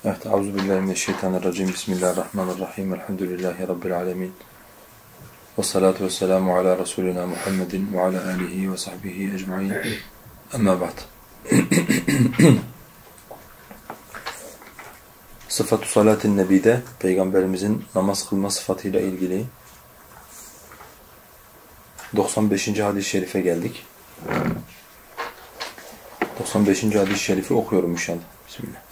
Evet, Euzubillahimineşşeytanirracim. Bismillahirrahmanirrahim. Elhamdülillahi Rabbil alemin. Ve salatu ve selamu ala Resulina Muhammedin ve ala alihi ve sahbihi ecma'in. Amma ba'd. Sıfat-ı salat-ı nebide, Peygamberimizin namaz kılma sıfatıyla ilgili 95. hadis-i şerife geldik. 95. hadis-i şerifi okuyorum inşallah. Bismillah.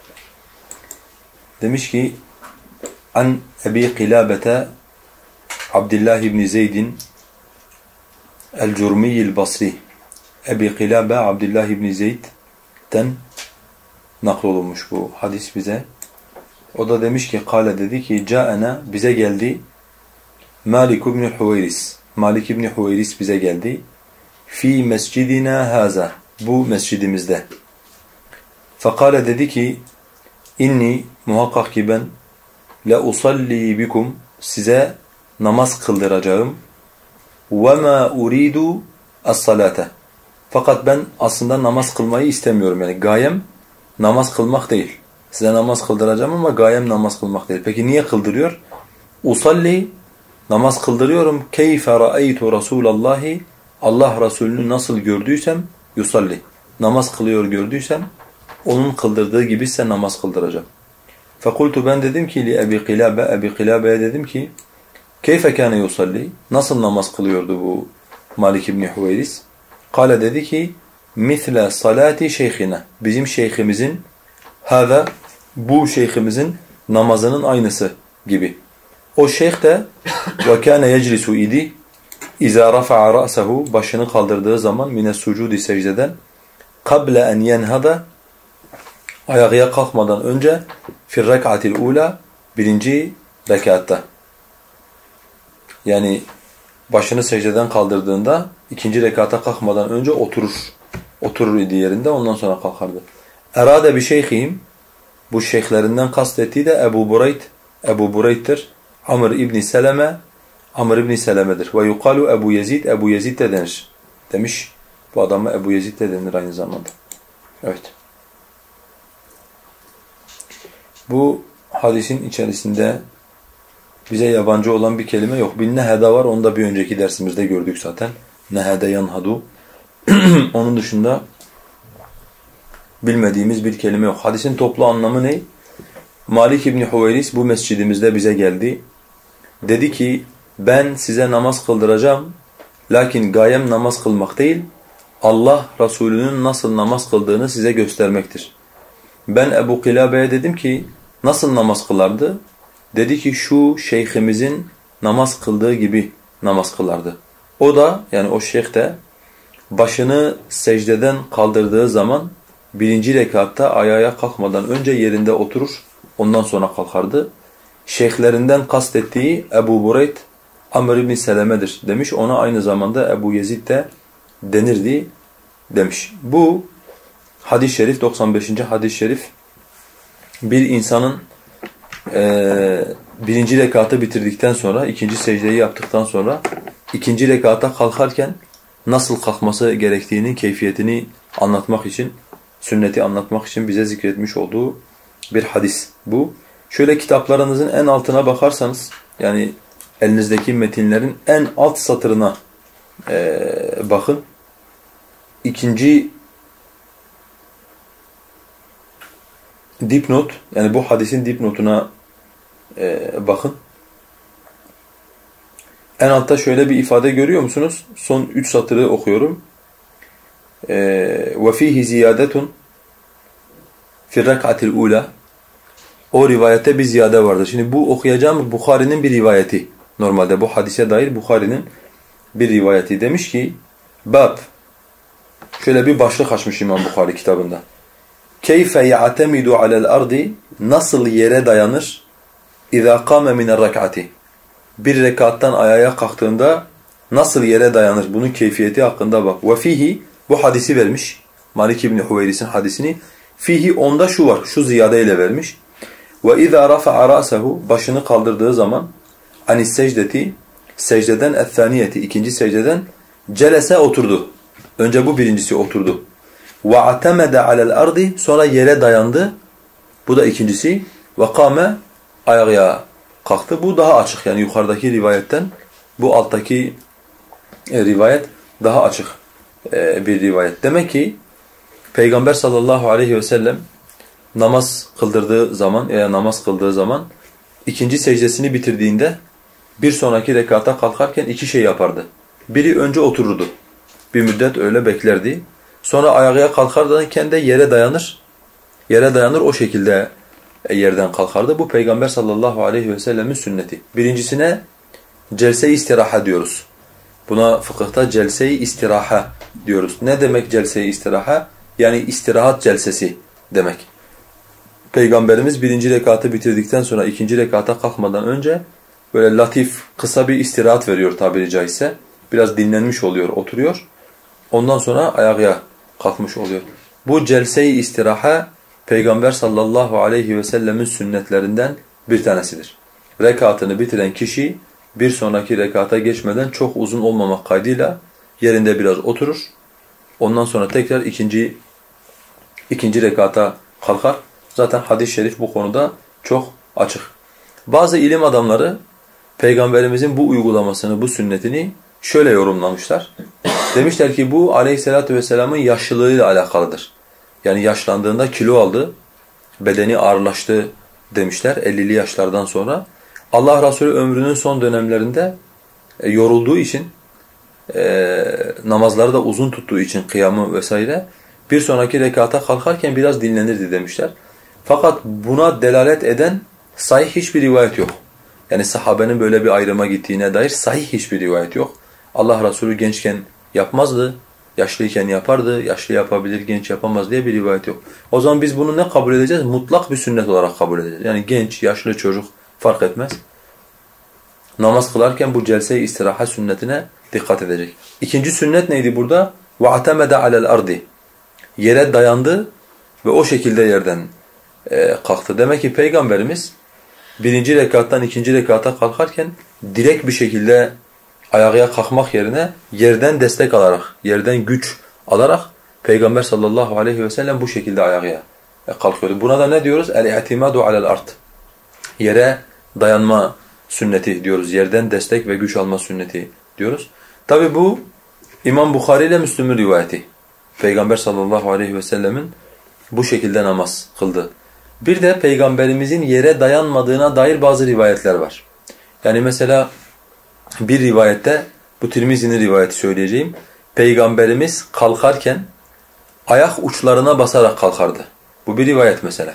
Demiş ki An Ebi Kilabete Abdullah ibn Zeyd'in el-Curmiyil Basri. Ebi Kilabe Abdullah ibn Zeyd'den naklolunmuş bu hadis bize. O da demiş ki kâle dedi ki Câena bize geldi Malik ibn Huveyris. Malik ibn Huveyris bize geldi. Fi mescidina haza. Bu mescidimizde. Fekâle dedi ki İnni muhakkak ki ben la usalli bikum size namaz kıldıracağım. Ve ma uridu as-salate. Fakat ben aslında namaz kılmayı istemiyorum. Yani gayem namaz kılmak değil. Size namaz kıldıracağım ama gayem namaz kılmak değil. Peki niye kıldırıyor? Usalli namaz kıldırıyorum. Keyfe ra'aytu Rasulallahi Allah Resulü'nü nasıl gördüysem yusalli. Namaz kılıyor gördüysem onun kıldırdığı gibi size namaz kıldıracağım. Fekultu ben dedim ki li Ebi Kilabe, Ebi Kilabe'ye dedim ki keyfe kâne yusalli? Nasıl namaz kılıyordu bu Malik ibn Huveyris? Kale dedi ki misle salati şeyhine. Bizim şeyhimizin hâzâ bu şeyhimizin namazının aynısı gibi. O şeyh de ve kâne yeclisu idi izâ rafa'a ra'sehu başını kaldırdığı zaman mine sucudi secdeden kable en yenhada ayağa kalkmadan önce fir rek'atil ula birinci rekatta. Yani başını secdeden kaldırdığında ikinci rekata kalkmadan önce oturur. Oturur idi yerinde ondan sonra kalkardı. Erade bir şeyhim bu şeyhlerinden kastettiği de Ebu Burayd. Ebu Burayd'tir. Amr ibn Seleme Amr ibn Seleme'dir. Ve yukalu Ebu Yezid Ebu Yezid de denir. Demiş. Bu adama Ebu Yezid de denir aynı zamanda. Evet. Bu hadisin içerisinde bize yabancı olan bir kelime yok. Bir nehede var. Onu da bir önceki dersimizde gördük zaten. Nehede yanhadu. Onun dışında bilmediğimiz bir kelime yok. Hadisin toplu anlamı ne? Malik İbni Huveyris bu mescidimizde bize geldi. Dedi ki ben size namaz kıldıracağım. Lakin gayem namaz kılmak değil. Allah Resulü'nün nasıl namaz kıldığını size göstermektir. Ben Ebu Kilabe'ye dedim ki nasıl namaz kılardı? Dedi ki şu şeyhimizin namaz kıldığı gibi namaz kılardı. O da yani o şeyh de başını secdeden kaldırdığı zaman birinci rekatta ayağa kalkmadan önce yerinde oturur ondan sonra kalkardı. Şeyhlerinden kastettiği Ebu Burayd Amr ibn Seleme'dir demiş. Ona aynı zamanda Ebu Yezid de denirdi demiş. Bu hadis-i şerif 95. hadis-i şerif bir insanın birinci rekatı bitirdikten sonra ikinci secdeyi yaptıktan sonra ikinci rekata kalkarken nasıl kalkması gerektiğini, keyfiyetini anlatmak için, sünneti anlatmak için bize zikretmiş olduğu bir hadis bu. Şöyle kitaplarınızın en altına bakarsanız yani elinizdeki metinlerin en alt satırına bakın. İkinci dipnot yani bu hadisin dipnotuna bakın. En altta şöyle bir ifade görüyor musunuz? Son 3 satırı okuyorum. وَفِيهِ زِيَادَةٌ فِي الرَّكْعَةِ الْعُولَى O rivayette bir ziyade vardır. Şimdi bu okuyacağım Bukhari'nin bir rivayeti. Normalde bu hadise dair Bukhari'nin bir rivayeti. Demiş ki Bab şöyle bir başlık açmış İmam Bukhari kitabında. Keyfe ya'temidu alel ardi nasıl yere dayanır İzâ kâme minel rek'ati bir rekattan ayağa kalktığında nasıl yere dayanır bunun keyfiyeti hakkında bak. Ve fihi bu hadisi vermiş. Malik ibn Huveyris'in hadisini. Fihi onda şu var. Şu ziyadeyle vermiş. Ve izâ rafa'a ra'sehu başını kaldırdığı zaman anis secdeti secdeden ethaniyeti ikinci secdeden celese oturdu. Önce bu birincisi oturdu. وَاَعْتَمَدَ عَلَى الْاَرْضِ sonra yere dayandı. Bu da ikincisi. وَقَامَ ayağa kalktı. Bu daha açık. Yani yukarıdaki rivayetten bu alttaki rivayet daha açık bir rivayet. Demek ki Peygamber sallallahu aleyhi ve sellem namaz kıldırdığı zaman ikinci secdesini bitirdiğinde bir sonraki rekata kalkarken iki şey yapardı. Biri önce otururdu. Bir müddet öyle beklerdi. Sonra ayağa kalkarken de yere dayanır o şekilde yerden kalkardı. Bu Peygamber sallallahu aleyhi ve sellemin sünneti. Birincisine celse-i istiraha diyoruz. Buna fıkıhta celse-i istiraha diyoruz. Ne demek celse-i istiraha? Yani istirahat celsesi demek. Peygamberimiz birinci rekatı bitirdikten sonra ikinci rekata kalkmadan önce böyle latif, kısa bir istirahat veriyor tabiri caizse. Biraz dinlenmiş oluyor, oturuyor. Ondan sonra ayağa kalkmış oluyor. Bu celse-i istiraha Peygamber sallallahu aleyhi ve sellemin sünnetlerinden bir tanesidir. Rekatını bitiren kişi bir sonraki rekata geçmeden çok uzun olmamak kaydıyla yerinde biraz oturur. Ondan sonra tekrar ikinci rekata kalkar. Zaten hadis-i şerif bu konuda çok açık. Bazı ilim adamları Peygamberimizin bu uygulamasını, bu sünnetini şöyle yorumlamışlar. Demişler ki bu aleyhissalatu vesselamın yaşlılığıyla alakalıdır. Yani yaşlandığında kilo aldı, bedeni ağırlaştı demişler 50'li yaşlardan sonra. Allah Resulü ömrünün son dönemlerinde yorulduğu için, namazları da uzun tuttuğu için kıyamı vesaire bir sonraki rekata kalkarken biraz dinlenirdi demişler. Fakat buna delalet eden sahih hiçbir rivayet yok. Yani sahabenin böyle bir ayrıma gittiğine dair sahih hiçbir rivayet yok. Allah Resulü gençken yapmazdı, yaşlıyken yapardı, yaşlı yapabilir, genç yapamaz diye bir rivayet yok. O zaman biz bunu ne kabul edeceğiz? Mutlak bir sünnet olarak kabul edeceğiz. Yani genç, yaşlı, çocuk fark etmez. Namaz kılarken bu celse-i istiraha sünnetine dikkat edecek. İkinci sünnet neydi burada? وَاَعْتَمَدَ عَلَى الْأَرْضِ Yere dayandı ve o şekilde yerden kalktı. Demek ki Peygamberimiz birinci rekattan ikinci rekata kalkarken direkt bir şekilde ayağa kalkmak yerine yerden destek alarak, yerden güç alarak Peygamber sallallahu aleyhi ve sellem bu şekilde ayağa kalkıyordu. Buna da ne diyoruz? El-i'timadu alel ard. Yere dayanma sünneti diyoruz. Yerden destek ve güç alma sünneti diyoruz. Tabi bu İmam Bukhari ile Müslüm'ün rivayeti. Peygamber sallallahu aleyhi ve sellemin bu şekilde namaz kıldı. Bir de Peygamberimizin yere dayanmadığına dair bazı rivayetler var. Yani mesela bir rivayette, bu Tirmizi'nin rivayeti söyleyeceğim. Peygamberimiz kalkarken ayak uçlarına basarak kalkardı. Bu bir rivayet mesela.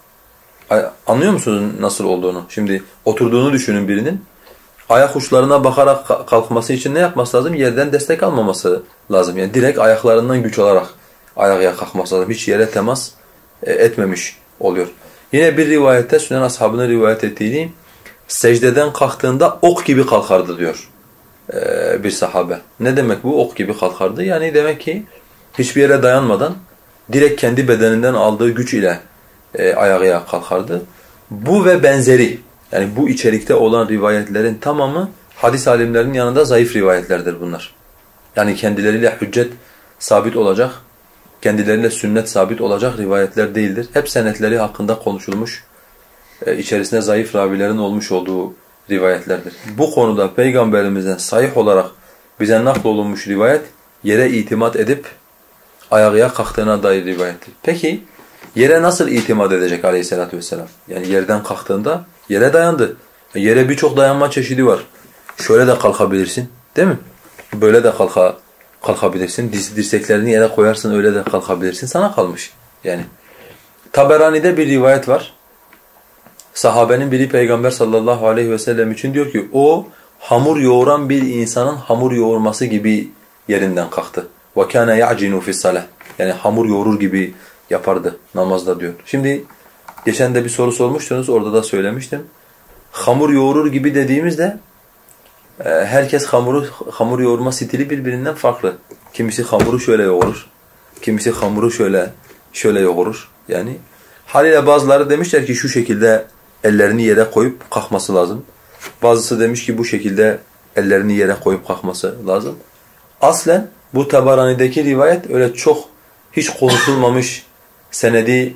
Anlıyor musunuz nasıl olduğunu? Şimdi oturduğunu düşünün birinin. Ayak uçlarına bakarak kalkması için ne yapması lazım? Yerden destek almaması lazım. Yani direkt ayaklarından güç alarak ayağa kalkması lazım. Hiç yere temas etmemiş oluyor. Yine bir rivayette Sünen ashabının rivayet ettiğini secdeden kalktığında ok gibi kalkardı diyor bir sahabe. Ne demek bu ok gibi kalkardı? Yani demek ki hiçbir yere dayanmadan direkt kendi bedeninden aldığı güç ile ayağa kalkardı. Bu ve benzeri, yani bu içerikte olan rivayetlerin tamamı hadis alimlerinin yanında zayıf rivayetlerdir bunlar. Yani kendileriyle hüccet sabit olacak, kendileriyle sünnet sabit olacak rivayetler değildir. Hep senetleri hakkında konuşulmuş, içerisinde zayıf ravilerin olmuş olduğu rivayetlerdir. Bu konuda Peygamberimizden sahih olarak bize naklolunmuş rivayet, yere itimat edip ayağa kalktığına dair rivayettir. Peki yere nasıl itimat edecek aleyhissalatü vesselam? Yani yerden kalktığında yere dayandı. Yere birçok dayanma çeşidi var. Şöyle de kalkabilirsin, değil mi? Böyle de kalkabilirsin. Dirseklerini yere koyarsın, öyle de kalkabilirsin. Sana kalmış yani. Taberani'de bir rivayet var. Sahabenin biri Peygamber sallallahu aleyhi ve sellem için diyor ki o hamur yoğuran bir insanın hamur yoğurması gibi yerinden kalktı. وَكَانَ يَعْجِنُوا فِي الصَّلَةِ Yani hamur yoğurur gibi yapardı namazda diyor. Şimdi geçen de bir soru sormuştunuz, orada da söylemiştim. Hamur yoğurur gibi dediğimizde herkes hamur yoğurma stili birbirinden farklı. Kimisi hamuru şöyle yoğurur, kimisi hamuru şöyle yoğurur. Yani haliyle bazıları demişler ki şu şekilde ellerini yere koyup kalkması lazım. Bazısı demiş ki bu şekilde ellerini yere koyup kalkması lazım. Aslen bu Tabarani'deki rivayet öyle çok hiç konuşulmamış, senedi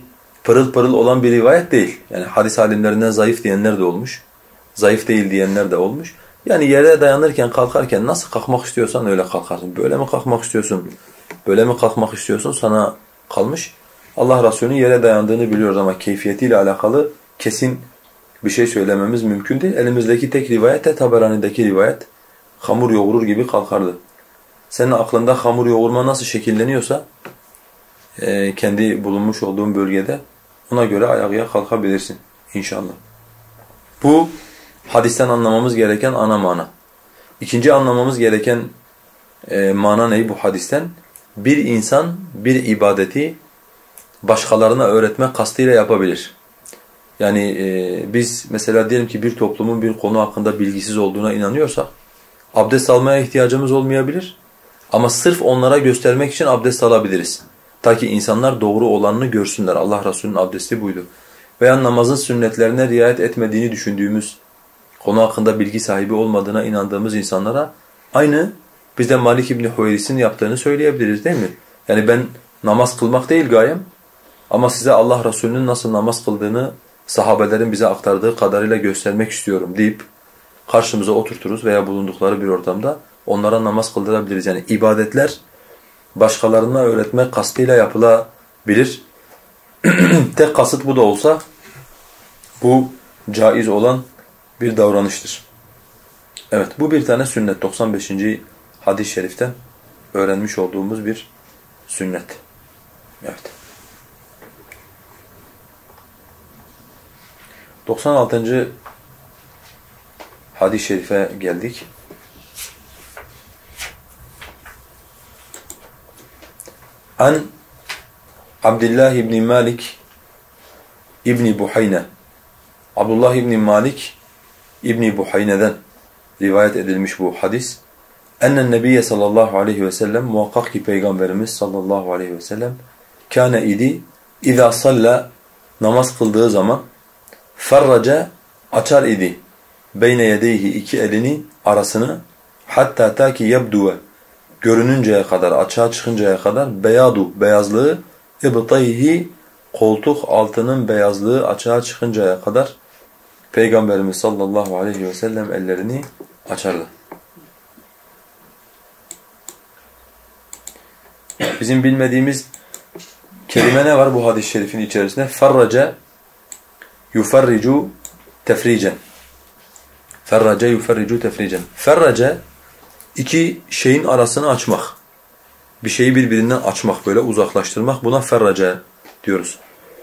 pırıl pırıl olan bir rivayet değil. Yani hadis alimlerinden zayıf diyenler de olmuş. Zayıf değil diyenler de olmuş. Yani yere dayanırken, kalkarken nasıl kalkmak istiyorsan öyle kalkarsın. Böyle mi kalkmak istiyorsun? Böyle mi kalkmak istiyorsun? Sana kalmış. Allah Resulü'nün yere dayandığını biliyoruz ama keyfiyetiyle alakalı kesin bir şey söylememiz mümkün değil. Elimizdeki tek rivayet de Taberani'deki rivayet. Hamur yoğurur gibi kalkardı. Senin aklında hamur yoğurma nasıl şekilleniyorsa kendi bulunmuş olduğun bölgede ona göre ayağa kalkabilirsin inşallah. Bu hadisten anlamamız gereken ana mana. İkinci anlamamız gereken mana ne bu hadisten? Bir insan bir ibadeti başkalarına öğretme kastıyla yapabilir. Yani biz mesela diyelim ki bir toplumun bir konu hakkında bilgisiz olduğuna inanıyorsak abdest almaya ihtiyacımız olmayabilir. Ama sırf onlara göstermek için abdest alabiliriz. Ta ki insanlar doğru olanını görsünler. Allah Resulü'nün abdesti buydu. Veya namazın sünnetlerine riayet etmediğini düşündüğümüz, konu hakkında bilgi sahibi olmadığına inandığımız insanlara aynı bizde Malik İbni Huweyris'in yaptığını söyleyebiliriz değil mi? Yani ben namaz kılmak değil gayem ama size Allah Resulü'nün nasıl namaz kıldığını sahabelerin bize aktardığı kadarıyla göstermek istiyorum deyip karşımıza oturturuz veya bulundukları bir ortamda onlara namaz kıldırabiliriz. Yani ibadetler başkalarına öğretme kastıyla yapılabilir. Tek kasıt bu da olsa bu caiz olan bir davranıştır. Evet, bu bir tane sünnet. 95. hadis-i şeriften öğrenmiş olduğumuz bir sünnet. Evet. 96. hadis-i şerife geldik. An Abdullah ibn Malik ibn Buhayne. Abdullah ibn Malik ibn Buhayne'den rivayet edilmiş bu hadis. Ennen Nebiye sallallahu aleyhi ve sellem, muhakkak ki Peygamberimiz sallallahu aleyhi ve sellem kâne idi izâ salla, namaz kıldığı zaman ferraca, açar idi beyne yedeyhi, iki elini arasını, hatta ta ki yebduve, görününceye kadar, açığa çıkıncaya kadar, beyadu, beyazlığı, ibtayhi, koltuk altının beyazlığı açığa çıkıncaya kadar Peygamberimiz sallallahu aleyhi ve sellem ellerini açardı. Bizim bilmediğimiz kelime ne var bu hadis-i şerifin içerisinde? Ferraca yuferricu tefricen. Ferraca yuferricu tefricen. Ferraca, iki şeyin arasını açmak. Bir şeyi birbirinden açmak, böyle uzaklaştırmak. Buna ferraca diyoruz.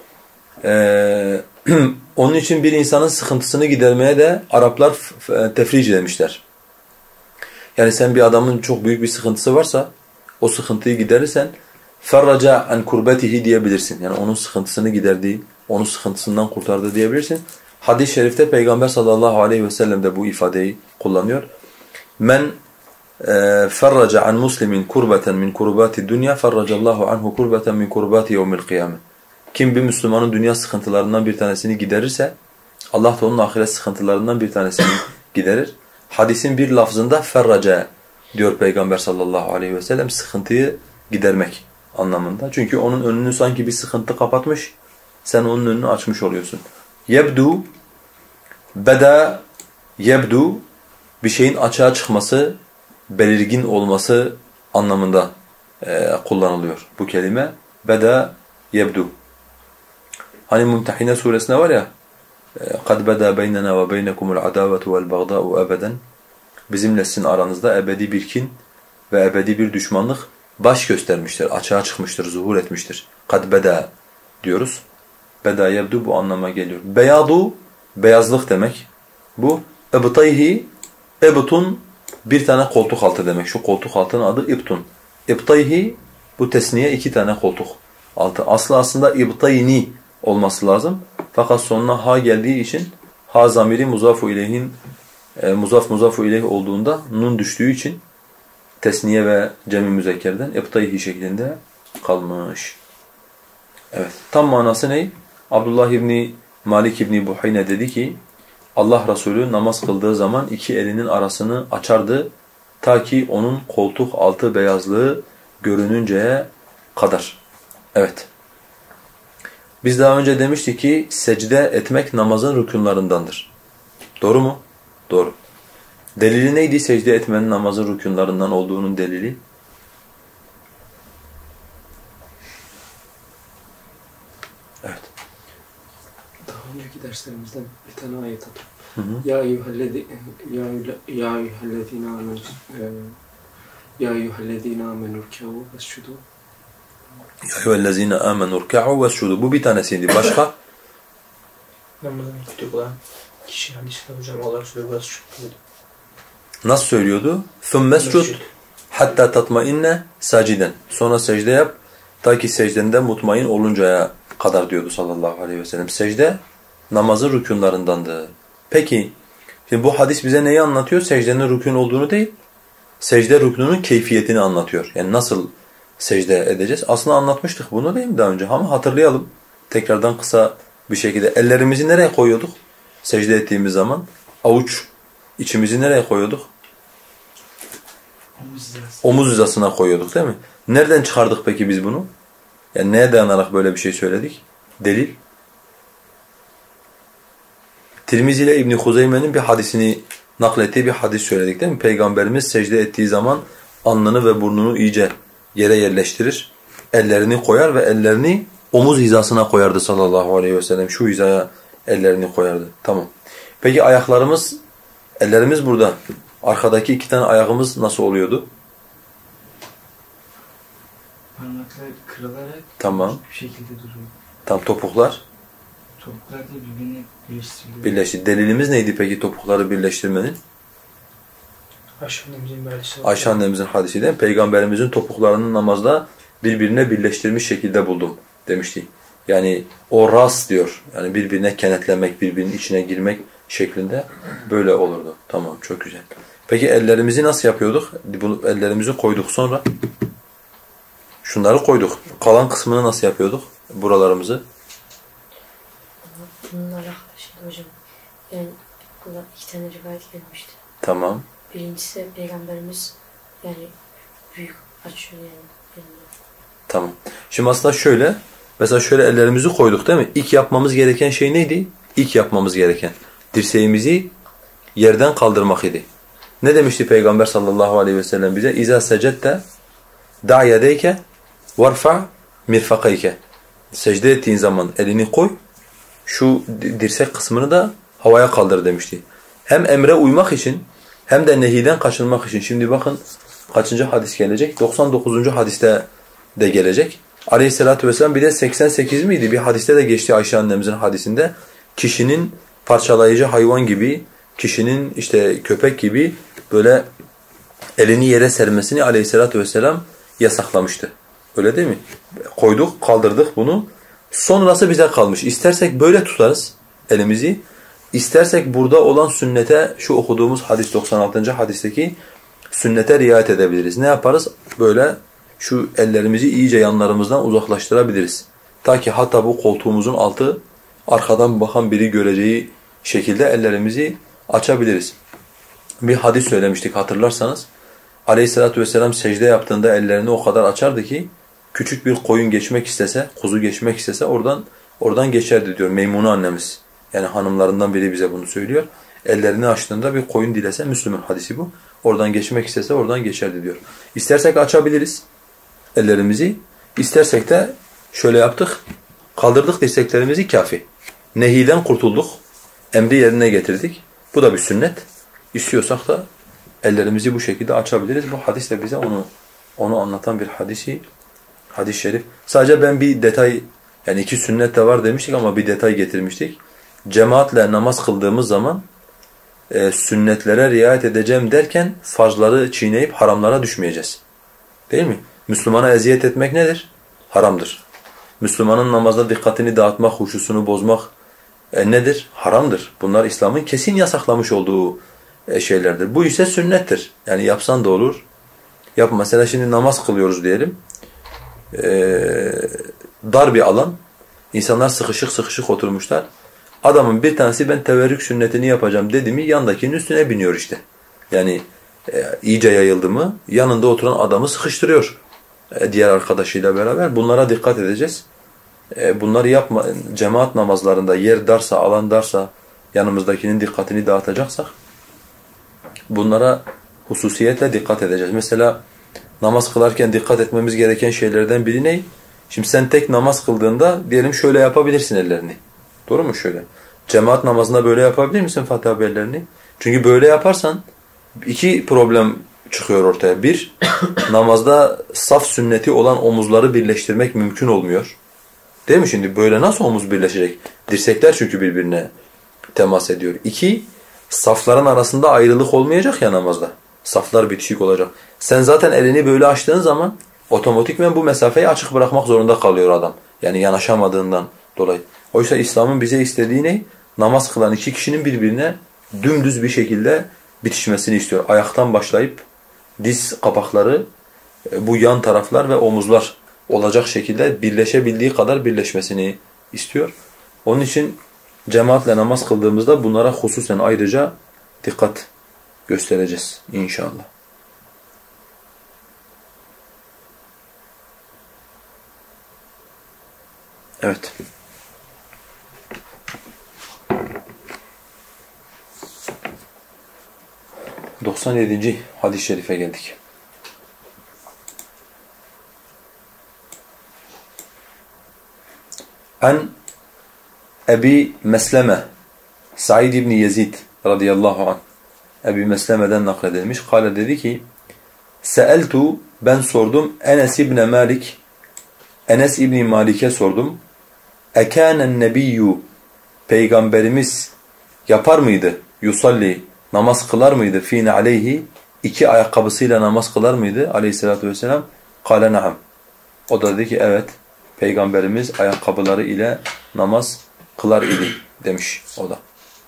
Onun için bir insanın sıkıntısını gidermeye de Araplar tefric demişler. Yani sen bir adamın çok büyük bir sıkıntısı varsa o sıkıntıyı giderirsen ferraca an kurbetihi diyebilirsin. Yani onun sıkıntısını giderdiği, onun sıkıntısından kurtardı diyebilirsin. Hadis-i şerifte Peygamber sallallahu aleyhi ve sellem de bu ifadeyi kullanıyor. Men ferraca an muslimin kurbeten min kurbati dunya ferracallahu anhu kurbeten min kurbati yevmil kıyamet. Kim bir Müslümanın dünya sıkıntılarından bir tanesini giderirse Allah da onun ahiret sıkıntılarından bir tanesini giderir. Hadisin bir lafzında ferraca diyor Peygamber sallallahu aleyhi ve sellem, sıkıntıyı gidermek anlamında. Çünkü onun önünü sanki bir sıkıntı kapatmış, sen onun önünü açmış oluyorsun. Yebdu, beda, yebdu, bir şeyin açığa çıkması, belirgin olması anlamında kullanılıyor bu kelime. Beda, yebdu. Hani Mümtehine suresinde var ya, قَدْ بَدَا بَيْنَنَا وَبَيْنَكُمُ الْعَدَاوَةُ وَالْبَغْضَاءُ أَبَدًا. Bizimle sizin aranızda ebedi bir kin ve ebedi bir düşmanlık baş göstermiştir, açığa çıkmıştır, zuhur etmiştir. قَدْ بَدَا diyoruz. Beda yebdu bu anlama geliyor. Beyadu, beyazlık demek. Bu ibtayhi, ibtun, bir tane koltuk altı demek. Şu koltuk altının adı ibtun. İbtayhi, bu tesniye, iki tane koltuk altı. Aslı aslında ibtayni olması lazım. Fakat sonuna ha geldiği için, ha zamiri muzafu ileyhin, muzafu ileyh olduğunda nun düştüğü için tesniye ve cem-i müzekkerden ibtayhi şeklinde kalmış. Evet. Tam manası ne? Abdullah İbni Malik İbni Buhayne dedi ki, Allah Resulü namaz kıldığı zaman iki elinin arasını açardı ta ki onun koltuk altı beyazlığı görününceye kadar. Evet. Biz daha önce demiştik ki secde etmek namazın rükünlerindendir. Doğru mu? Doğru. Delili neydi secde etmenin namazın rükünlerinden olduğunun delili? Evet. Daha önceki derslerimizden bir tane ayet atıp Ya eyyühellezine amenu rkâ'u vescudu. Ya eyyühellezine amenu rkâ'u vescudu. Bu bir tanesiydi. Başka? Namazın ilk olan kişi hadisinde hocam olarak söylüyor vescudu. Nasıl söylüyordu? ثُمَّ اسْجُدْ hatta tatmainne saciden. Sonra secde yap ta ki secdende mutmain oluncaya kadar diyordu sallallahu aleyhi ve sellem. Secde namazın rükünlerindendir. Peki şimdi bu hadis bize neyi anlatıyor? Secdenin rükün olduğunu değil, secde rüknünün keyfiyetini anlatıyor. Yani nasıl secde edeceğiz? Aslında anlatmıştık bunu değil mi daha önce? Ama hatırlayalım. Tekrardan kısa bir şekilde. Ellerimizi nereye koyuyorduk? Secde ettiğimiz zaman avuç içimizi nereye koyuyorduk? Omuz hizasına koyuyorduk değil mi? Nereden çıkardık peki biz bunu? Yani neye dayanarak böyle bir şey söyledik? Delil. Tirmizi ile İbn Huzeyme'nin bir hadisini naklettiği bir hadis söyledik değil mi? Peygamberimiz secde ettiği zaman alnını ve burnunu iyice yere yerleştirir. Ellerini koyar ve ellerini omuz hizasına koyardı sallallahu aleyhi ve sellem. Şu hizaya ellerini koyardı. Tamam. Peki ayaklarımız, ellerimiz burada. Arkadaki iki tane ayağımız nasıl oluyordu? Parmaklar kırılarak Tamam. bir şekilde duruyor. Tam topuklar Topuklar da birbirine birleştiriliyor. birleşti. Delilimiz neydi peki topukları birleştirmenin? Ayşe annemizin hadisi değil mi? Peygamberimizin topuklarının namazda birbirine birleştirmiş şekilde buldum demişti. Yani o ras diyor. Yani birbirine kenetlemek, birbirinin içine girmek şeklinde böyle olurdu. Tamam, çok güzel. Peki ellerimizi nasıl yapıyorduk? Bu ellerimizi koyduk sonra. Şunları koyduk. Kalan kısmını nasıl yapıyorduk? Buralarımızı. Bununla alakalı şimdi hocam. Yani burada iki tane rivayet gelmişti. Tamam. Birincisi Peygamberimiz yani büyük açıyor yani. Tamam. Şimdi aslında şöyle, mesela şöyle ellerimizi koyduk değil mi? İlk yapmamız gereken şey neydi? İlk yapmamız gereken dirseğimizi yerden kaldırmak idi. Ne demişti Peygamber sallallahu aleyhi ve sellem bize? İza secette da yedeyke varfa mirfakayke. Secde ettiğin zaman elini koy, şu dirsek kısmını da havaya kaldır demişti. Hem emre uymak için hem de nehiden kaçınmak için. Şimdi bakın kaçıncı hadis gelecek? 99. hadiste de gelecek. Aleyhissalatü vesselam bir de 88 miydi? Bir hadiste de geçti Ayşe annemizin hadisinde. Kişinin parçalayıcı hayvan gibi, kişinin işte köpek gibi böyle elini yere sermesini Aleyhissalatü vesselam yasaklamıştı. Öyle değil mi? Koyduk, kaldırdık bunu. Sonrası bize kalmış. İstersek böyle tutarız elimizi. İstersek burada olan sünnete, şu okuduğumuz hadis 96. hadisteki sünnete riayet edebiliriz. Ne yaparız? Böyle şu ellerimizi iyice yanlarımızdan uzaklaştırabiliriz. Ta ki hatta bu koltuğumuzun altı arkadan bakan biri göreceği şekilde ellerimizi açabiliriz. Bir hadis söylemiştik hatırlarsanız. Aleyhissalatü vesselam secde yaptığında ellerini o kadar açardı ki küçük bir koyun geçmek istese, kuzu geçmek istese oradan geçerdi diyor Meymune annemiz. Yani hanımlarından biri bize bunu söylüyor. Ellerini açtığında bir koyun dilese, Müslüm'ün hadisi bu. Oradan geçmek istese oradan geçerdi diyor. İstersek açabiliriz ellerimizi. İstersek de şöyle yaptık. Kaldırdık dirseklerimizi kafi. Nehiden kurtulduk. Emri yerine getirdik. Bu da bir sünnet. İstiyorsak da ellerimizi bu şekilde açabiliriz. Bu hadis de bize onu anlatan bir hadis-i şerif. Sadece ben bir detay, yani iki sünnet de var demiştik ama bir detay getirmiştik. Cemaatle namaz kıldığımız zaman sünnetlere riayet edeceğim derken farzları çiğneyip haramlara düşmeyeceğiz. Değil mi? Müslümana eziyet etmek nedir? Haramdır. Müslümanın namazda dikkatini dağıtmak, huşusunu bozmak nedir? Haramdır. Bunlar İslam'ın kesin yasaklamış olduğu şeylerdir. Bu ise sünnettir. Yani yapsan da olur. Yap mesela şimdi namaz kılıyoruz diyelim. Dar bir alan. İnsanlar sıkışık sıkışık oturmuşlar. Adamın bir tanesi ben teverrük sünnetini yapacağım dedi mi yandakinin üstüne biniyor işte. Yani iyice yayıldı mı yanında oturan adamı sıkıştırıyor diğer arkadaşıyla beraber. Bunlara dikkat edeceğiz. Bunları yapma, cemaat namazlarında yer darsa, alan darsa, yanımızdakinin dikkatini dağıtacaksak bunlara hususiyetle dikkat edeceğiz. Mesela namaz kılarken dikkat etmemiz gereken şeylerden biri ne? Şimdi sen tek namaz kıldığında diyelim şöyle yapabilirsin ellerini. Doğru mu şöyle? Cemaat namazında böyle yapabilir misin Fatih abi ellerini? Çünkü böyle yaparsan iki problem çıkıyor ortaya. Bir, namazda saf sünneti olan omuzları birleştirmek mümkün olmuyor. Değil mi şimdi? Böyle nasıl omuz birleşecek? Dirsekler çünkü birbirine temas ediyor. İki, safların arasında ayrılık olmayacak ya namazda. Saflar bitişik olacak. Sen zaten elini böyle açtığın zaman otomatikmen bu mesafeyi açık bırakmak zorunda kalıyor adam. Yani yanaşamadığından dolayı. Oysa İslam'ın bize istediği ne? Namaz kılan iki kişinin birbirine dümdüz bir şekilde bitişmesini istiyor. Ayaktan başlayıp diz kapakları, bu yan taraflar ve omuzlar olacak şekilde birleşebildiği kadar birleşmesini istiyor. Onun için cemaatle namaz kıldığımızda bunlara hususen ayrıca dikkat göstereceğiz inşallah. Evet. ...97. hadis-i şerife geldik. An Ebi Mesleme Said ibn Yezid radıyallahu anh Ebi Mesleme'den nakledilmiş. Kale dedi ki Seeltu ben sordum Enes ibn Malik Enes ibn Malik'e sordum. Ekânen nebiyyü Peygamberimiz yapar mıydı? Yusalli namaz kılar mıydı? Fîne aleyhi iki ayakkabısıyla namaz kılar mıydı? Aleyhissalatu vesselam. Kâle naam. O da dedi ki evet. Peygamberimiz ayakkabıları ile namaz kılar idi demiş o da.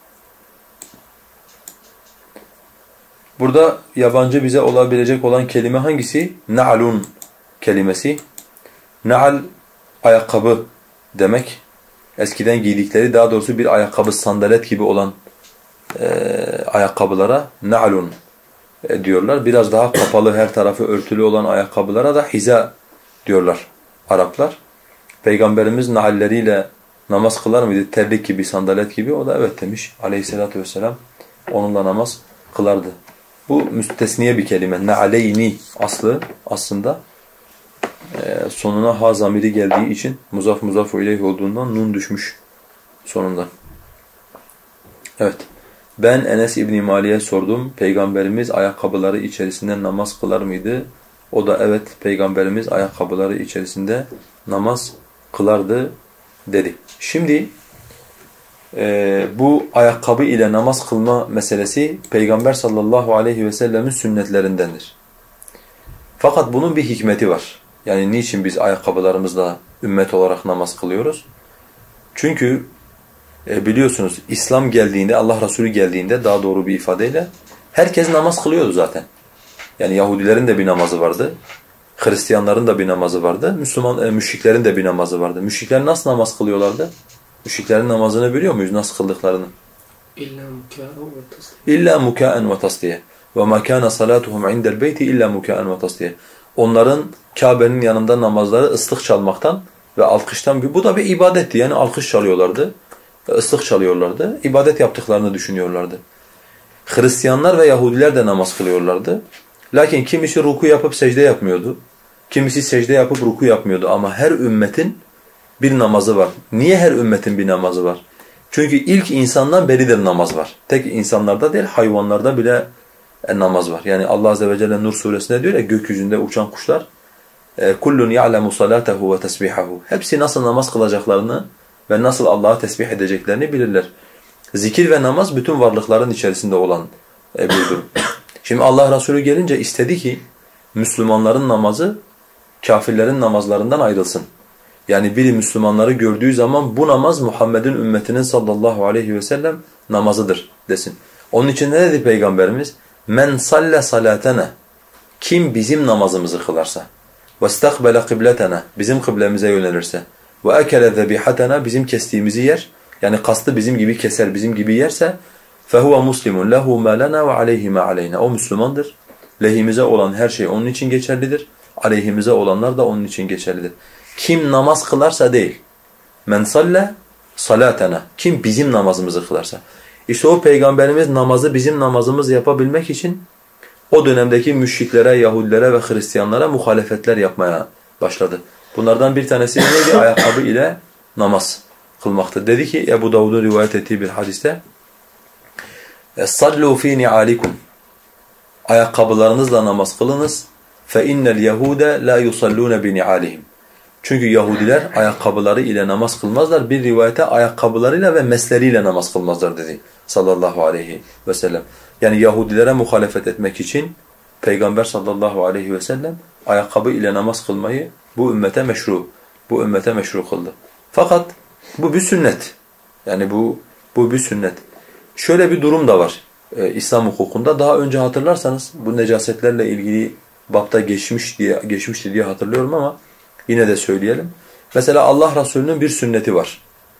Burada yabancı bize olabilecek olan kelime hangisi? Na'lun kelimesi. Na'al ayakkabı demek. Eskiden giydikleri, daha doğrusu bir ayakkabı sandalet gibi olan ayakkabılara na'lun diyorlar. Biraz daha kapalı, her tarafı örtülü olan ayakkabılara da hiza diyorlar Araplar. Peygamberimiz na'alleriyle namaz kılar mıydı? Terlik gibi, sandalet gibi. O da evet demiş aleyhissalatu vesselam. Onunla namaz kılardı. Bu müstesniye bir kelime. Na'aleyni aslı aslında sonuna ha zamiri geldiği için muzaf ileyh olduğundan nun düşmüş sonunda. Evet. Ben Enes İbn Malik'e sordum. Peygamberimiz ayakkabıları içerisinde namaz kılar mıydı? O da evet, Peygamberimiz ayakkabıları içerisinde namaz kılardı dedi. Şimdi bu ayakkabı ile namaz kılma meselesi Peygamber sallallahu aleyhi ve sellemin sünnetlerindendir. Fakat bunun bir hikmeti var. Yani niçin biz ayakkabılarımızla ümmet olarak namaz kılıyoruz? Çünkü biliyorsunuz İslam geldiğinde, Allah Resulü geldiğinde daha doğru bir ifadeyle herkes namaz kılıyordu zaten. Yani Yahudilerin de bir namazı vardı. Hristiyanların da bir namazı vardı. Müşriklerin de bir namazı vardı. Müşrikler nasıl namaz kılıyorlardı? Müşriklerin namazını biliyor muyuz? Nasıl kıldıklarını? İlla mukâen ve tasdiye. Ve mâ kâne salâtuhum indel beyti illa mukâen ve tasdiye. Onların Kabe'nin yanında namazları ıslık çalmaktan ve alkıştan, bu da bir ibadetti. Yani alkış çalıyorlardı, ıslık çalıyorlardı. İbadet yaptıklarını düşünüyorlardı. Hristiyanlar ve Yahudiler de namaz kılıyorlardı. Lakin kimisi ruku yapıp secde yapmıyordu. Kimisi secde yapıp ruku yapmıyordu. Ama her ümmetin bir namazı var. Niye her ümmetin bir namazı var? Çünkü ilk insandan beridir namaz var. Tek insanlarda değil, hayvanlarda bile namaz var. Yani Allah Azze ve Celle Nur suresinde diyor ya, gökyüzünde uçan kuşlar kullun ya'lemu salatehu ve tesbihahu. Hepsi nasıl namaz kılacaklarını ve nasıl Allah'a tesbih edeceklerini bilirler. Zikir ve namaz bütün varlıkların içerisinde olan bir durum. Şimdi Allah Resulü gelince istedi ki Müslümanların namazı kafirlerin namazlarından ayrılsın. Yani biri Müslümanları gördüğü zaman bu namaz Muhammed'in ümmetinin sallallahu aleyhi ve sellem namazıdır desin. Onun için ne dedi Peygamberimiz? Men salle salatena. Kim bizim namazımızı kılarsa. Vestakbele kıbletena. Bizim kıblemize yönelirse. Ve ekele zebihatena. Bizim kestiğimizi yer. Yani kastı bizim gibi keser, bizim gibi yerse فَهُوَ مُسْلِمٌ لَهُ مَا لَنَا وَعَلَيْهِ مَا عَلَيْنَا. O Müslümandır. Lehimize olan her şey onun için geçerlidir. Aleyhimize olanlar da onun için geçerlidir. Kim namaz kılarsa değil. Men salle salatena. Kim bizim namazımızı kılarsa. İşte o peygamberimiz namazı bizim namazımız yapabilmek için o dönemdeki müşriklere, Yahudilere ve Hristiyanlara muhalefetler yapmaya başladı. Bunlardan bir tanesi neydi? Ayakkabı ile namaz kılmaktı. Dedi ki Ebu Davud'un rivayet ettiği bir hadiste "Sallu fi ni'alikum." Ayakkabılarınızla namaz kılınız. فَاِنَّ الْيَهُودَ لَا يُصَلُّونَ بِنِعَالِهِمْ. Çünkü Yahudiler ayakkabıları ile namaz kılmazlar. Bir rivayete ayakkabılarıyla ve mesleriyle namaz kılmazlar dedi sallallahu aleyhi ve sellem. Yani Yahudilere muhalefet etmek için Peygamber sallallahu aleyhi ve sellem ayakkabı ile namaz kılmayı bu ümmete meşru kıldı. Fakat bu bir sünnet. Yani bu bir sünnet. Şöyle bir durum da var İslam hukukunda. Daha önce hatırlarsanız bu necasetlerle ilgili bapta geçmişti diye hatırlıyorum ama yine de söyleyelim. Mesela Allah Resulü'nün bir sünneti var.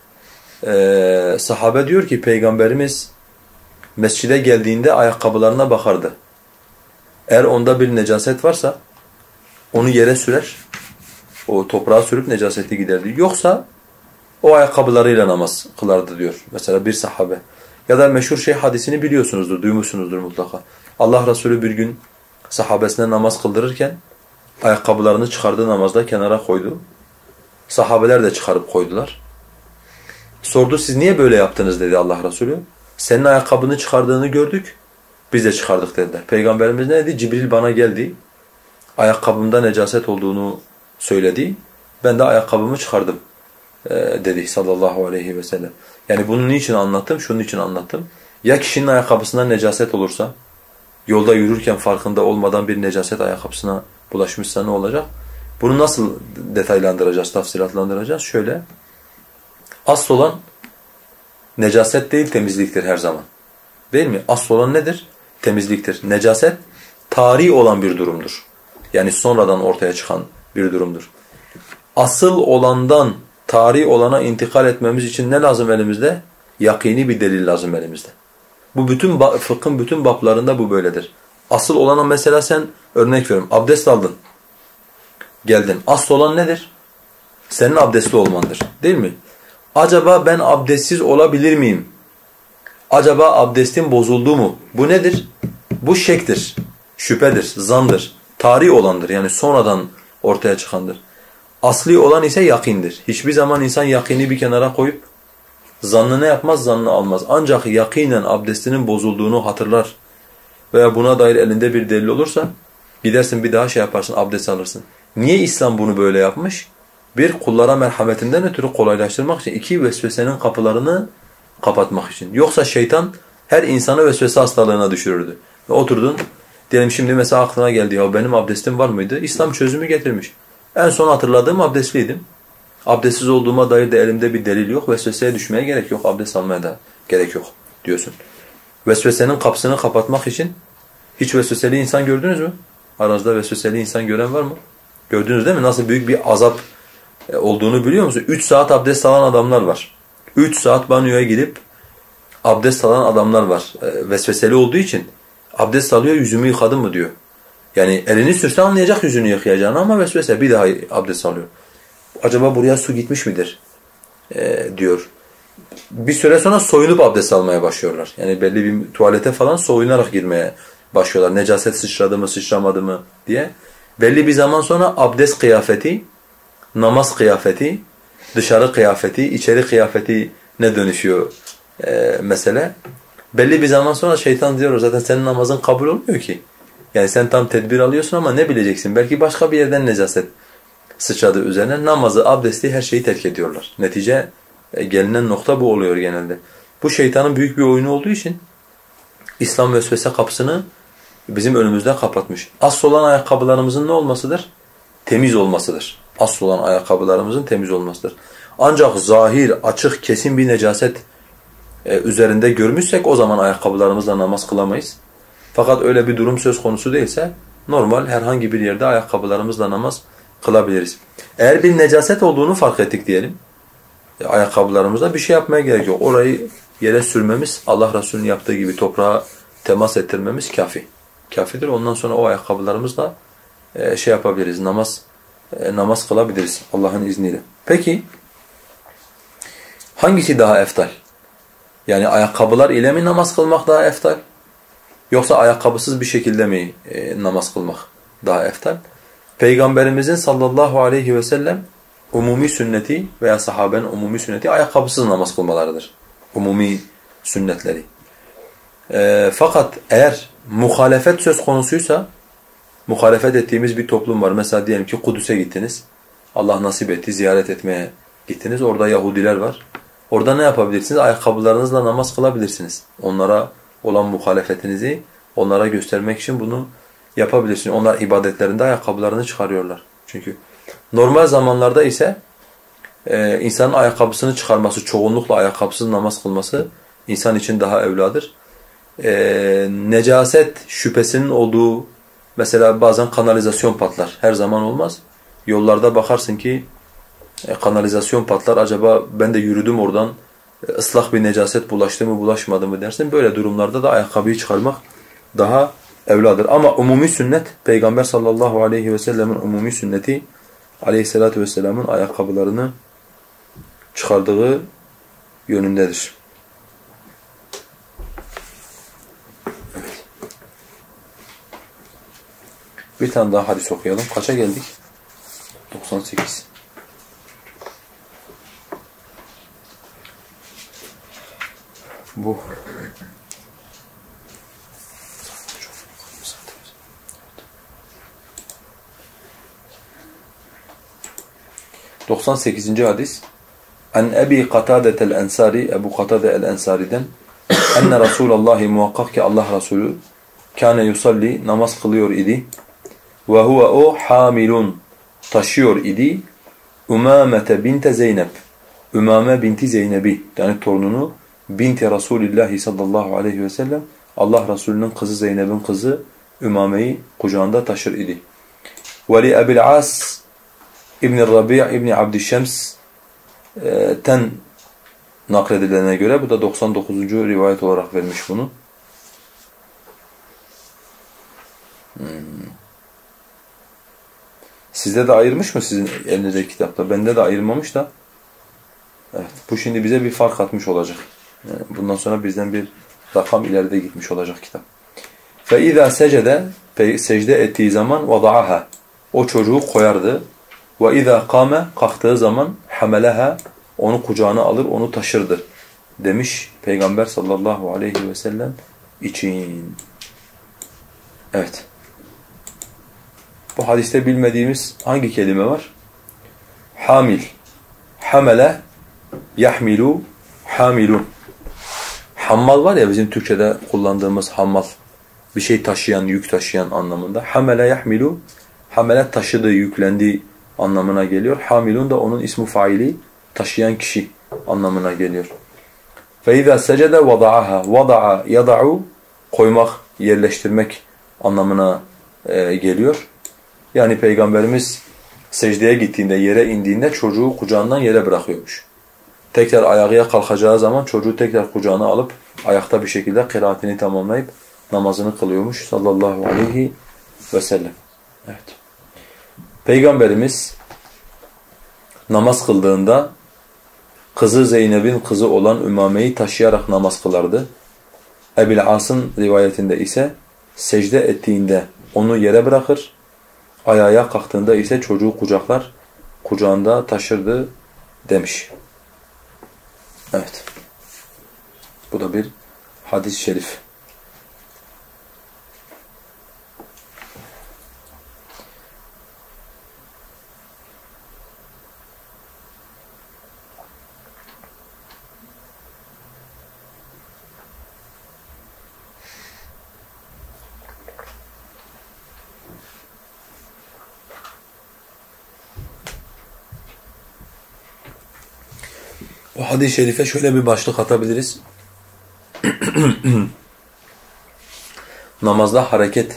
Sahabe diyor ki Peygamberimiz mescide geldiğinde ayakkabılarına bakardı. Eğer onda bir necaset varsa onu yere sürer, o toprağa sürüp necaseti giderdi. Yoksa o ayakkabılarıyla namaz kılardı diyor mesela bir sahabe. Ya da meşhur hadisini biliyorsunuzdur, duymuşsunuzdur mutlaka. Allah Resulü bir gün sahabesine namaz kıldırırken ayakkabılarını çıkardığı namazda kenara koydu. Sahabeler de çıkarıp koydular. Sordu siz niye böyle yaptınız dedi Allah Resulü. Senin ayakkabını çıkardığını gördük, biz de çıkardık dediler. Peygamberimiz ne dedi? Cibril bana geldi, ayakkabımda necaset olduğunu söyledi, ben de ayakkabımı çıkardım dedi sallallahu aleyhi ve sellem. Yani bunu niçin anlattım? Şunun için anlattım. Ya kişinin ayakkabısından necaset olursa, yolda yürürken farkında olmadan bir necaset ayakkabısına bulaşmışsa ne olacak? Bunu nasıl detaylandıracağız, tafsilatlandıracağız? Şöyle, asıl olan necaset değil temizliktir her zaman. Değil mi? Asıl olan nedir? Temizliktir. Necaset tarihi olan bir durumdur. Yani sonradan ortaya çıkan bir durumdur. Asıl olandan tarihi olana intikal etmemiz için ne lazım elimizde? Yakini bir delil lazım elimizde. Bu bütün fıkhın bütün bablarında bu böyledir. Asıl olana mesela sen örnek veriyorum abdest aldın. Geldin. Asıl olan nedir? Senin abdestli olmandır. Değil mi? Acaba ben abdestsiz olabilir miyim? Acaba abdestim bozuldu mu? Bu nedir? Bu şektir, şüphedir, zandır. Tarihi olandır. Yani sonradan ortaya çıkandır. Asli olan ise yakindir. Hiçbir zaman insan yakini bir kenara koyup zannı ne yapmaz? Zannı almaz. Ancak yakinen abdestinin bozulduğunu hatırlar veya buna dair elinde bir delil olursa gidersin bir daha yaparsın, abdest alırsın. Niye İslam bunu böyle yapmış? Bir, kullara merhametinden ötürü kolaylaştırmak için. İki, vesvesenin kapılarını kapatmak için. Yoksa şeytan her insanı vesvese hastalığına düşürürdü. Ve oturdun, diyelim şimdi mesela aklına geldi ya benim abdestim var mıydı? İslam çözümü getirmiş. En son hatırladığım abdestliydim. Abdestsiz olduğuma dair de elimde bir delil yok. Vesveseye düşmeye gerek yok. Abdest almaya da gerek yok diyorsun. Vesvesenin kapısını kapatmak için hiç vesveseli insan gördünüz mü? Aranızda vesveseli insan gören var mı? Gördünüz değil mi? Nasıl büyük bir azap olduğunu biliyor musun? 3 saat abdest alan adamlar var. 3 saat banyoya gidip abdest alan adamlar var. Vesveseli olduğu için abdest alıyor, yüzümü yıkadım mı diyor. Yani elini sürse anlayacak yüzünü yıkayacağını ama vesvese bir daha abdest alıyor. Acaba buraya su gitmiş midir? Diyor. Bir süre sonra soyunup abdest almaya başlıyorlar. Yani belli bir tuvalete falan soyunarak girmeye başlıyorlar. Necaset sıçradı mı sıçramadı mı diye. Belli bir zaman sonra abdest kıyafeti, namaz kıyafeti, dışarı kıyafeti, içeri kıyafeti ne dönüşüyor mesele. Belli bir zaman sonra şeytan diyor zaten senin namazın kabul olmuyor ki. Yani sen tam tedbir alıyorsun ama ne bileceksin? Belki başka bir yerden necaset sıçradı üzerine. Namazı, abdesti, her şeyi terk ediyorlar. Netice gelinen nokta bu oluyor genelde. Bu şeytanın büyük bir oyunu olduğu için İslam vesvese kapısını bizim önümüzde kapatmış. Asıl olan ayakkabılarımızın ne olmasıdır? Temiz olmasıdır. Asıl olan ayakkabılarımızın temiz olmasıdır. Ancak zahir, açık, kesin bir necaset üzerinde görmüşsek o zaman ayakkabılarımızla namaz kılamayız. Fakat öyle bir durum söz konusu değilse normal herhangi bir yerde ayakkabılarımızla namaz kılabiliriz. Eğer bir necaset olduğunu fark ettik diyelim. Ayakkabılarımızda bir şey yapmaya gerek yok. Orayı yere sürmemiz, Allah Resulü'nün yaptığı gibi toprağa temas ettirmemiz kafi. Kafidir. Ondan sonra o ayakkabılarımızla yapabiliriz. Namaz kılabiliriz Allah'ın izniyle. Peki Hangisi daha eftal? Yani ayakkabılar ile mi namaz kılmak daha eftal? Yoksa ayakkabısız bir şekilde mi namaz kılmak daha eftal? Peygamberimizin sallallahu aleyhi ve sellem umumi sünneti veya sahabenin umumi sünneti ayakkabısız namaz kılmalarıdır. Umumi sünnetleri. Fakat eğer muhalefet söz konusuysa, muhalefet ettiğimiz bir toplum var. Mesela diyelim ki Kudüs'e gittiniz. Allah nasip etti, ziyaret etmeye gittiniz. Orada Yahudiler var. Orada ne yapabilirsiniz? Ayakkabılarınızla namaz kılabilirsiniz. Onlara olan muhalefetinizi onlara göstermek için bunu yapabilirsiniz. Onlar ibadetlerinde ayakkabılarını çıkarıyorlar. Çünkü normal zamanlarda ise insanın ayakkabısını çıkarması, çoğunlukla ayakkabısız namaz kılması insan için daha evladır. Necaset şüphesinin olduğu, mesela bazen kanalizasyon patlar. Her zaman olmaz. Yollarda bakarsın ki kanalizasyon patlar. Acaba ben de yürüdüm oradan, ıslak bir necaset bulaştı mı bulaşmadı mı dersin. Böyle durumlarda da ayakkabıyı çıkarmak daha evladır. Ama umumi sünnet, Peygamber sallallahu aleyhi ve sellemin umumi sünneti aleyhissalatu vesselamın ayakkabılarını çıkardığı yönündedir. Evet. Bir tane daha hadis okuyalım. Kaça geldik? 98. Bu 98. hadis. An Ebi Katade'tel Ensari, Ebu Katade el-Ensari'den enne Resulullah muhakkak ki Allah Resulü kâne yusalli, namaz kılıyor idi ve huve o hamilun, taşıyor idi Umamete binte Zeynep, Umame binti Zeynep'i, yani torununu, binti Resulullah sallallahu aleyhi ve sellem, Allah Resulü'nün kızı Zeynep'in kızı Ümame'yi kucağında taşır idi. Ve li Ebil As İbn-i Rabi' İbn-i Abdüşşems ten nakledilene göre, bu da 99. rivayet olarak vermiş bunu. Sizde de ayırmış mı sizin elinizdeki kitapta? Bende de ayırmamış da. Evet, bu şimdi bize bir fark atmış olacak. Yani bundan sonra bizden bir rakam ileride gitmiş olacak kitap. فَاِذَا secde, secde ettiği zaman وَضَعَهَا, o çocuğu koyardı. وَاِذَا قَامَ, kalktığı zaman حَمَلَهَا, onu kucağına alır, onu taşırdı demiş Peygamber sallallahu aleyhi ve sellem için. Evet. Bu hadiste bilmediğimiz hangi kelime var? Hamil. Hamele, yahmilu, hamilun. Hammal var ya, bizim Türkçe'de kullandığımız hammal. Bir şey taşıyan, yük taşıyan anlamında. Hamele, yahmilu, hamele taşıdı, yüklendi anlamına geliyor. Hamilun da onun ismu faili, taşıyan kişi anlamına geliyor. فَاِذَا سَجَدَ وَضَعَهَا, وَضَعَ يَضَعُ, koymak, yerleştirmek anlamına geliyor. Yani Peygamberimiz secdeye gittiğinde, yere indiğinde çocuğu kucağından yere bırakıyormuş. Tekrar ayağa kalkacağı zaman çocuğu tekrar kucağına alıp ayakta bir şekilde kıraatini tamamlayıp namazını kılıyormuş sallallahu aleyhi ve sellem. Evet. Peygamberimiz namaz kıldığında kızı Zeynep'in kızı olan Ümame'yi taşıyarak namaz kılardı. Ebil As'ın rivayetinde ise secde ettiğinde onu yere bırakır, ayağa kalktığında ise çocuğu kucaklar, kucağında taşırdı demiş. Evet. Bu da bir hadis-i şerif. Bu hadis-i şerife şöyle bir başlık atabiliriz. Namazda hareket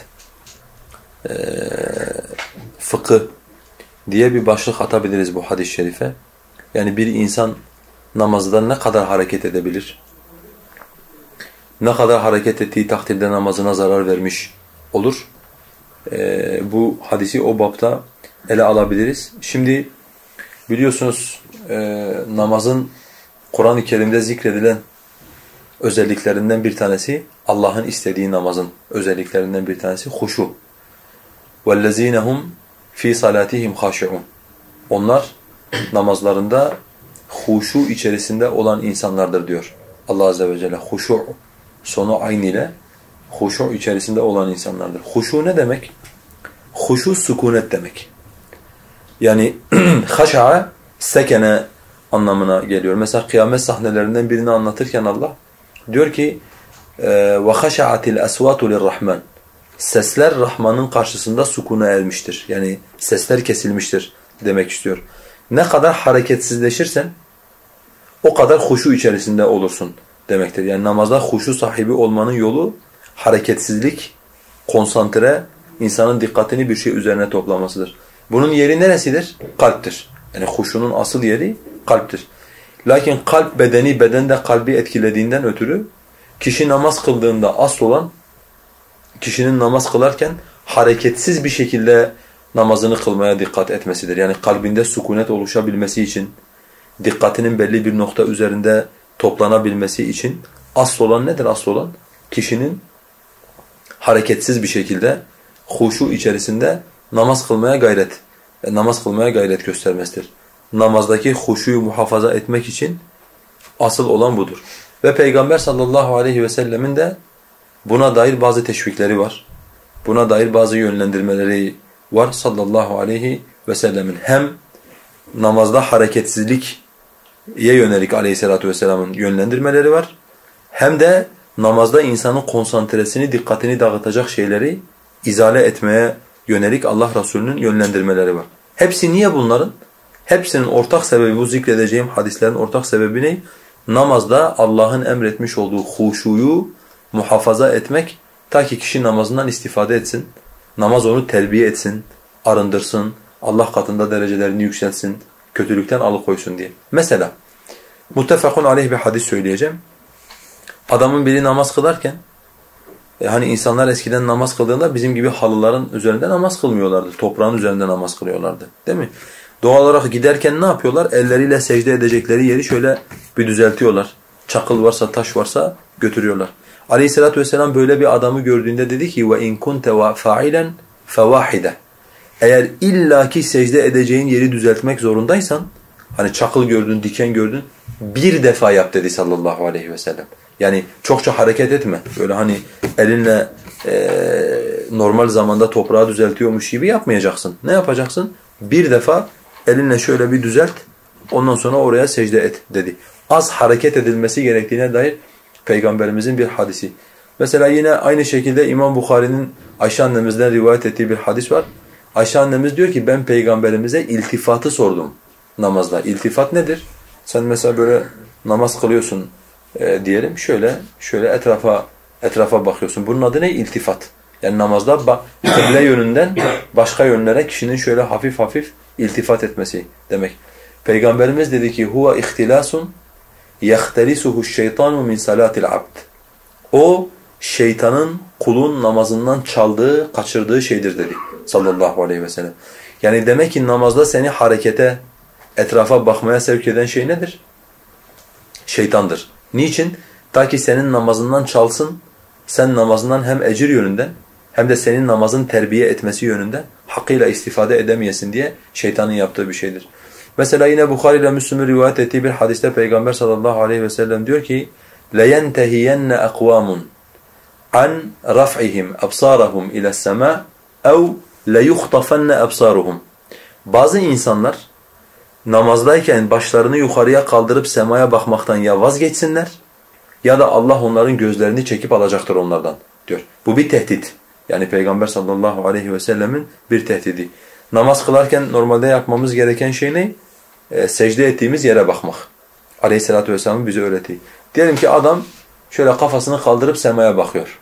fıkı diye bir başlık atabiliriz bu hadis-i şerife. Yani bir insan namazda ne kadar hareket edebilir? Ne kadar hareket ettiği takdirde namazına zarar vermiş olur? Bu hadisi o bapta ele alabiliriz. Şimdi biliyorsunuz namazın Kur'an-ı Kerim'de zikredilen özelliklerinden bir tanesi, Allah'ın istediği namazın özelliklerinden bir tanesi huşu. وَالَّذ۪ينَ هُمْ ف۪ي صَلَاتِهِمْ خَاشِعُونَ. Onlar namazlarında huşu içerisinde olan insanlardır diyor Allah Azze ve Celle. Huşu, sonu aynı ile huşu içerisinde olan insanlardır. Huşu ne demek? Huşu sükunet demek. Yani haşa'a, sekene anlamına geliyor. Mesela kıyamet sahnelerinden birini anlatırken Allah diyor ki وَخَشَعَتِ الْأَسْوَاتُ لِلرَّحْمَنِ. Sesler Rahman'ın karşısında sukuna ermiştir. Yani sesler kesilmiştir demek istiyor. Ne kadar hareketsizleşirsen o kadar huşu içerisinde olursun demektir. Yani namazda huşu sahibi olmanın yolu hareketsizlik, konsantre, insanın dikkatini bir şey üzerine toplamasıdır. Bunun yeri neresidir? Kalptir. Yani huşunun asıl yeri kalptir. Lakin kalp bedeni, beden de kalbi etkilediğinden ötürü kişi namaz kıldığında asıl olan kişinin namaz kılarken hareketsiz bir şekilde namazını kılmaya dikkat etmesidir. Yani kalbinde sükunet oluşabilmesi için, dikkatinin belli bir nokta üzerinde toplanabilmesi için asıl olan nedir? Asıl olan kişinin hareketsiz bir şekilde huşu içerisinde namaz kılmaya gayret göstermesidir. Namazdaki huşuyu muhafaza etmek için asıl olan budur. Ve Peygamber sallallahu aleyhi ve sellemin de buna dair bazı teşvikleri var. Buna dair bazı yönlendirmeleri var sallallahu aleyhi ve sellemin. Hem namazda hareketsizliğe yönelik aleyhissalatu vesselamın yönlendirmeleri var. Hem de namazda insanın konsantresini, dikkatini dağıtacak şeyleri izale etmeye yönelik Allah Resulü'nün yönlendirmeleri var. Hepsi niye bunların? Hepsinin ortak sebebi, bu zikredeceğim hadislerin ortak sebebi ne? Namazda Allah'ın emretmiş olduğu huşuyu muhafaza etmek, ta ki kişi namazından istifade etsin, namaz onu terbiye etsin, arındırsın, Allah katında derecelerini yükseltsin, kötülükten alıkoysun diye. Mesela, muttefakun aleyh bir hadis söyleyeceğim. Adamın biri namaz kılarken, hani insanlar eskiden namaz kıldığında bizim gibi halıların üzerinde namaz kılmıyorlardı, toprağın üzerinde namaz kılıyorlardı, değil mi? Doğal olarak giderken ne yapıyorlar? Elleriyle secde edecekleri yeri şöyle bir düzeltiyorlar. Çakıl varsa, taş varsa götürüyorlar. Aleyhissalatu vesselam böyle bir adamı gördüğünde dedi ki وَاِنْ كُنْتَ فَاعِلًا فَوَاحِدًا. Eğer illaki secde edeceğin yeri düzeltmek zorundaysan, hani çakıl gördün, diken gördün, bir defa yap dedi sallallahu aleyhi ve sellem. Yani çokça hareket etme. Böyle hani elinle normal zamanda toprağı düzeltiyormuş gibi yapmayacaksın. Ne yapacaksın? Bir defa elinle şöyle bir düzelt, ondan sonra oraya secde et dedi. Az hareket edilmesi gerektiğine dair Peygamberimizin bir hadisi. Mesela yine aynı şekilde İmam Bukhari'nin Ayşe annemizden rivayet ettiği bir hadis var. Ayşe annemiz diyor ki ben Peygamberimize iltifatı sordum namazda. İltifat nedir? Sen mesela böyle namaz kılıyorsun diyelim. Şöyle etrafa bakıyorsun. Bunun adı ne? İltifat. Yani namazda kıble yönünden başka yönlere kişinin şöyle hafif hafif iltifat etmesi demek. Peygamberimiz dedi ki huve ihtilasun yahtalisuhu şeytanu min salatil abd. O şeytanın kulun namazından çaldığı, kaçırdığı şeydir dedi sallallahu aleyhi ve sellem. Yani demek ki namazda seni harekete, etrafa bakmaya sevk eden şey nedir? Şeytandır. Niçin? Ta ki senin namazından çalsın, sen namazından hem ecir yönünden hem de senin namazın terbiye etmesi yönünden hakkıyla istifade edemeyesin diye şeytanın yaptığı bir şeydir. Mesela yine Bukhari ile Müslim'in rivayet ettiği bir hadiste Peygamber sallallahu aleyhi ve sellem diyor ki لَيَنْتَهِيَنَّ أَقْوَامٌ عَنْ رَفْعِهِمْ أَبْصَارَهُمْ إِلَى السَّمَاءِ اَوْ لَيُخْطَفَنَّ أَبْصَارُهُمْ. Bazı insanlar namazdayken başlarını yukarıya kaldırıp semaya bakmaktan ya vazgeçsinler ya da Allah onların gözlerini çekip alacaktır onlardan diyor. Bu bir tehdit. Yani Peygamber sallallahu aleyhi ve sellemin bir tehdidi. Namaz kılarken normalde yapmamız gereken şey ne? Secde ettiğimiz yere bakmak. Aleyhissalatu vesselam'ın bize öğrettiği. Diyelim ki adam şöyle kafasını kaldırıp semaya bakıyor.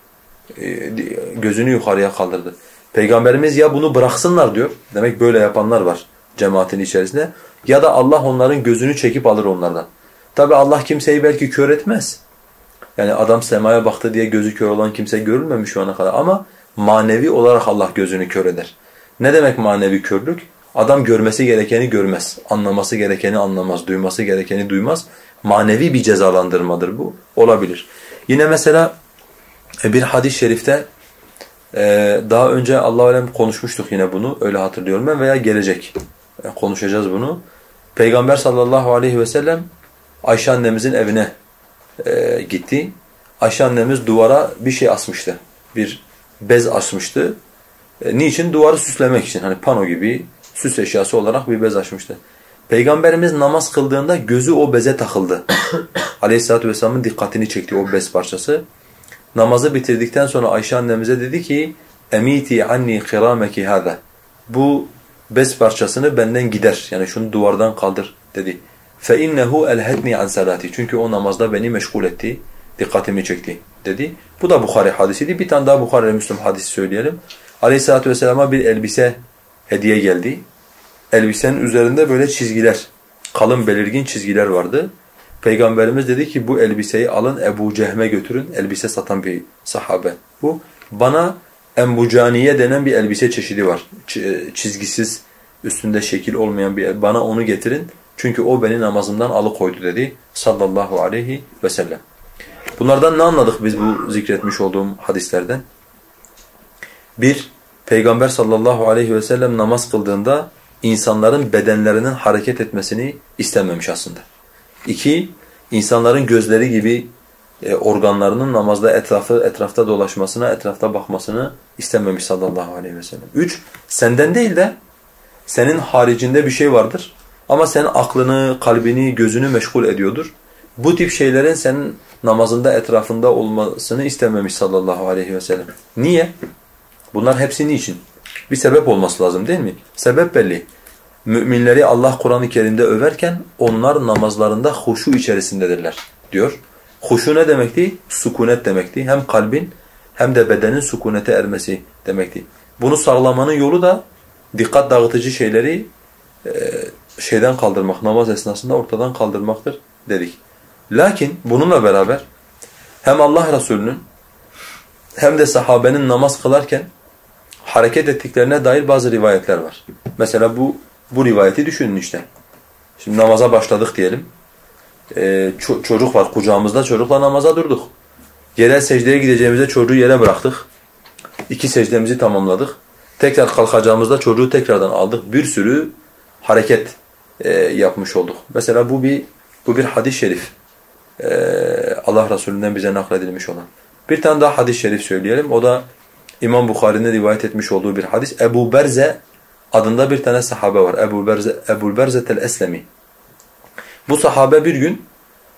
Gözünü yukarıya kaldırdı. Peygamberimiz ya bunu bıraksınlar diyor. Demek böyle yapanlar var cemaatin içerisinde. Ya da Allah onların gözünü çekip alır onlardan. Tabi Allah kimseyi belki kör etmez. Yani adam semaya baktı diye gözü kör olan kimse görülmemiş şu ana kadar. Ama manevi olarak Allah gözünü kör eder. Ne demek manevi körlük? Adam görmesi gerekeni görmez, anlaması gerekeni anlamaz, duyması gerekeni duymaz. Manevi bir cezalandırmadır bu. Olabilir. Yine mesela bir hadis-i şerifte daha önce Allah-u Alem konuşmuştuk yine bunu. Öyle hatırlıyorum ben veya gelecek. Konuşacağız bunu. Peygamber sallallahu aleyhi ve sellem Ayşe annemizin evine gitti. Ayşe annemiz duvara bir şey asmıştı. Bir bez asmıştı. Niçin? Duvarı süslemek için. Hani pano gibi süs eşyası olarak bir bez açmıştı. Peygamberimiz namaz kıldığında gözü o beze takıldı. Aleyhisselatü Vesselam'ın dikkatini çekti o bez parçası. Namazı bitirdikten sonra Ayşe annemize dedi ki emiti anni kirameki hada. Bu bez parçasını benden gider. Yani şunu duvardan kaldır dedi. Fe innehu elhetni an salati. Çünkü o namazda beni meşgul etti. Dikkatimi çekti dedi. Bu da Bukhari hadisiydi. Bir tane daha Bukhari ve Müslim hadisi söyleyelim. Aleyhisselatü Vesselam'a bir elbise hediye geldi. Elbisenin üzerinde böyle çizgiler, kalın belirgin çizgiler vardı. Peygamberimiz dedi ki bu elbiseyi alın Ebu Cehm'e götürün. Elbise satan bir sahabe. Bu bana embucaniye denen bir elbise çeşidi var. Çizgisiz, üstünde şekil olmayan bir bana onu getirin. Çünkü o beni namazımdan alıkoydu dedi sallallahu aleyhi ve sellem. Bunlardan ne anladık biz bu zikretmiş olduğum hadislerden? Bir, Peygamber sallallahu aleyhi ve sellem namaz kıldığında insanların bedenlerinin hareket etmesini istememiş aslında. İki, insanların gözleri gibi organlarının namazda etrafta dolaşmasına, etrafta bakmasını istememiş sallallahu aleyhi ve sellem. Üç, senden değil de senin haricinde bir şey vardır ama senin aklını, kalbini, gözünü meşgul ediyordur. Bu tip şeylerin senin namazında etrafında olmasını istememiş sallallahu aleyhi ve sellem. Niye? Bunlar hepsi niçin? Bir sebep olması lazım değil mi? Sebep belli. Müminleri Allah Kur'an-ı Kerim'de överken onlar namazlarında huşu içerisindedirler diyor. Huşu ne demekti? Sükunet demekti. Hem kalbin hem de bedenin sükunete ermesi demekti. Bunu sağlamanın yolu da dikkat dağıtıcı şeyleri şeyden kaldırmak, namaz esnasında ortadan kaldırmaktır dedik. Lakin bununla beraber hem Allah Resulü'nün hem de sahabenin namaz kılarken hareket ettiklerine dair bazı rivayetler var. Mesela bu rivayeti düşünün işte. Şimdi namaza başladık diyelim. Çocuk var kucağımızda, çocukla namaza durduk. Yere secdeye gideceğimizde çocuğu yere bıraktık. 2 secdemizi tamamladık. Tekrar kalkacağımızda çocuğu tekrardan aldık. Bir sürü hareket yapmış olduk. Mesela bu bir hadis-i şerif. Allah Resulü'nden bize nakledilmiş olan. Bir tane daha hadis-i şerif söyleyelim. O da İmam Bukhari'nin rivayet etmiş olduğu bir hadis. Ebu Berze adında bir tane sahabe var. Ebu Berze el-Eslemi. Bu sahabe bir gün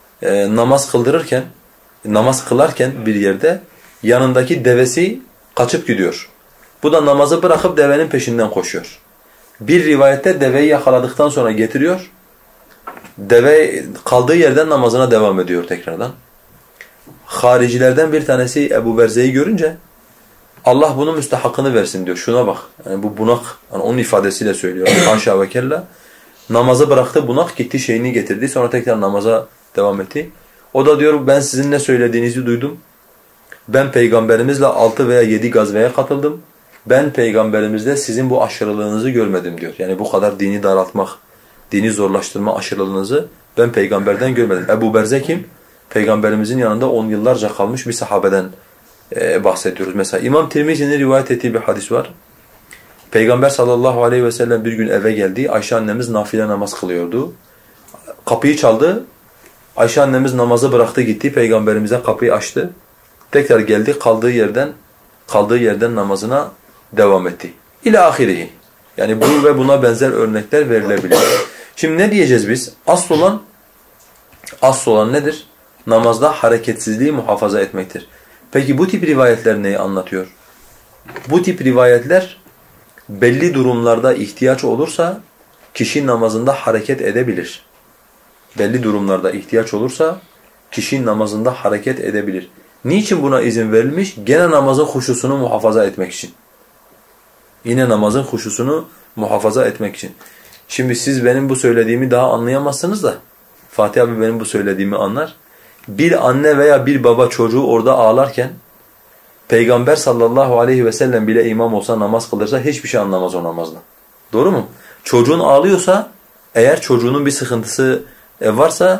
namaz kılarken bir yerde yanındaki devesi kaçıp gidiyor. Bu da namazı bırakıp devenin peşinden koşuyor. Bir rivayette deveyi yakaladıktan sonra getiriyor. Deve kaldığı yerden namazına devam ediyor tekrardan. Haricilerden bir tanesi Ebu Berze'yi görünce Allah bunun müstehakkını versin diyor. Şuna bak. Yani bu bunak, yani onun ifadesiyle söylüyor. Haşa ve kella. Namazı bıraktı, bunak gitti, şeyini getirdi. Sonra tekrar namaza devam etti. O da diyor ben sizin ne söylediğinizi duydum. Ben peygamberimizle 6 veya 7 gazveye katıldım. Ben peygamberimizde sizin bu aşırılığınızı görmedim diyor. Yani bu kadar dini daraltmak, dini zorlaştırma aşırılığınızı ben peygamberden görmedim. Ebu Berze kim? Peygamberimizin yanında 10 yıllarca kalmış bir sahabeden bahsediyoruz. Mesela İmam Tirmizi'nin rivayet ettiği bir hadis var. Peygamber sallallahu aleyhi ve sellem bir gün eve geldi. Ayşe annemiz nafile namaz kılıyordu. Kapıyı çaldı. Ayşe annemiz namazı bıraktı gitti. Peygamberimize kapıyı açtı. Tekrar geldi kaldığı yerden namazına devam etti. İlâ ahirihi. Yani bu ve buna benzer örnekler verilebilir. Şimdi ne diyeceğiz biz? Asıl olan nedir? Namazda hareketsizliği muhafaza etmektir. Peki bu tip rivayetler neyi anlatıyor? Bu tip rivayetler belli durumlarda ihtiyaç olursa kişi namazında hareket edebilir. Belli durumlarda ihtiyaç olursa kişi namazında hareket edebilir. Niçin buna izin verilmiş? Gene namazın huşusunu muhafaza etmek için. Yine namazın huşusunu muhafaza etmek için. Şimdi siz benim bu söylediğimi daha anlayamazsınız da Fatih abi benim bu söylediğimi anlar. Bir anne veya bir baba çocuğu orada ağlarken Peygamber sallallahu aleyhi ve sellem bile imam olsa namaz kılırsa hiçbir şey anlamaz o namazda. Doğru mu? Çocuğun ağlıyorsa eğer çocuğunun bir sıkıntısı varsa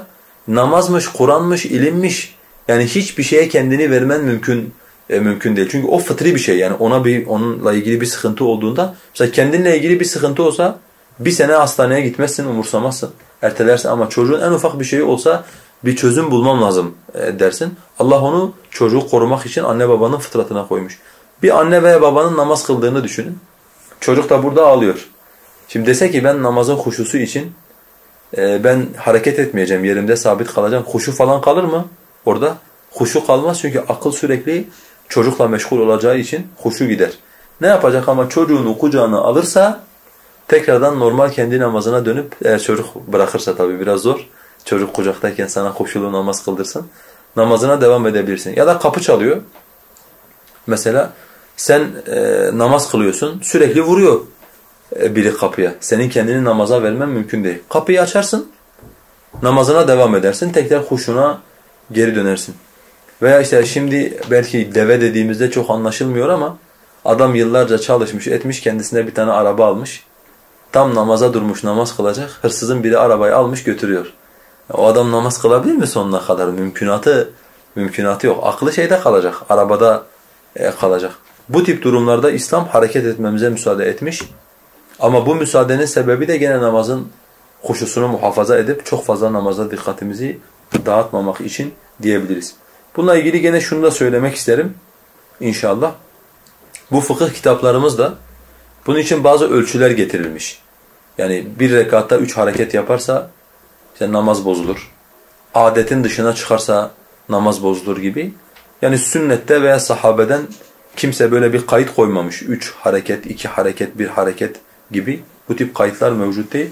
namazmış, Kur'an'mış, ilimmiş. Yani hiçbir şeye kendini vermen mümkün değil. Çünkü o fıtri bir şey yani onunla ilgili bir sıkıntı olduğunda mesela kendinle ilgili bir sıkıntı olsa bir sene hastaneye gitmezsin, umursamazsın, ertelersin ama çocuğun en ufak bir şeyi olsa bir çözüm bulmam lazım dersin. Allah onu çocuğu korumak için anne babanın fıtratına koymuş. Bir anne veya babanın namaz kıldığını düşünün. Çocuk da burada ağlıyor. Şimdi dese ki ben namazın huşusu için ben hareket etmeyeceğim, yerimde sabit kalacağım. Huşu falan kalır mı orada? Huşu kalmaz çünkü akıl sürekli çocukla meşgul olacağı için huşu gider. Ne yapacak ama çocuğunu kucağına alırsa tekrardan normal kendi namazına dönüp eğer çocuk bırakırsa tabii biraz zor. Çocuk kucaktayken sana huşulu namaz kıldırsın. Namazına devam edebilirsin. Ya da kapı çalıyor. Mesela sen namaz kılıyorsun sürekli vuruyor biri kapıya. Senin kendini namaza vermen mümkün değil. Kapıyı açarsın, namazına devam edersin, tekrar huşuna geri dönersin. Veya işte şimdi belki deve dediğimizde çok anlaşılmıyor ama adam yıllarca çalışmış, etmiş, kendisine bir tane araba almış. Tam namaza durmuş, namaz kılacak. Hırsızın biri arabayı almış götürüyor. O adam namaz kılabilir mi sonuna kadar? Mümkünatı yok. Aklı şeyde kalacak, arabada kalacak. Bu tip durumlarda İslam hareket etmemize müsaade etmiş. Ama bu müsaadenin sebebi de gene namazın huşusunu muhafaza edip çok fazla namazda dikkatimizi dağıtmamak için diyebiliriz. Bununla ilgili gene şunu da söylemek isterim inşallah. Bu fıkıh kitaplarımızda bunun için bazı ölçüler getirilmiş. Yani bir rekatta 3 hareket yaparsa işte namaz bozulur. Adetin dışına çıkarsa namaz bozulur gibi. Yani sünnette veya sahabeden kimse böyle bir kayıt koymamış. 3 hareket, 2 hareket, 1 hareket gibi. Bu tip kayıtlar mevcut değil.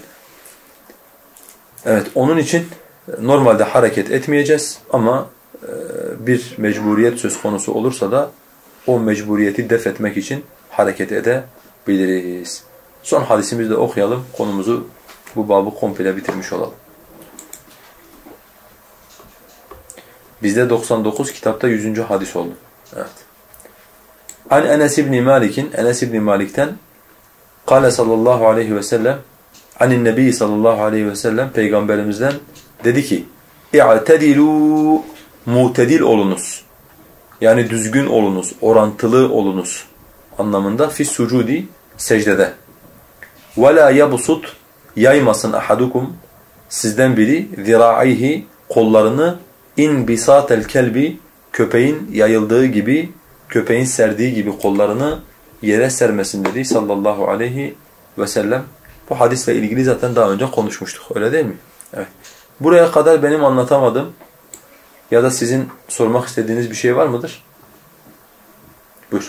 Evet, onun için normalde hareket etmeyeceğiz ama bir mecburiyet söz konusu olursa da o mecburiyeti def etmek için hareket edebiliriz. Son hadisimizi de okuyalım. Konumuzu, bu babı komple bitirmiş olalım. Bizde 99, kitapta 100. hadis oldu. Evet. An Enes ibn Malik'in, Enes ibn Malik'ten Kâle sallallahu aleyhi ve sellem anin nebi sallallahu aleyhi ve sellem peygamberimizden dedi ki İ'tedilû, mutedil olunuz. Yani düzgün olunuz, orantılı olunuz anlamında fis sucudi, secdede. Ve la yabsut, yaymasın ahadukum, sizden biri zira'ayhi, kollarını inbisatel kelbi, köpeğin yayıldığı gibi, köpeğin serdiği gibi kollarını yere sermesin dedi sallallahu aleyhi ve sellem. Bu hadisle ilgili zaten daha önce konuşmuştuk. Öyle değil mi? Evet. Buraya kadar benim anlatamadığım ya da sizin sormak istediğiniz bir şey var mıdır? Buyur.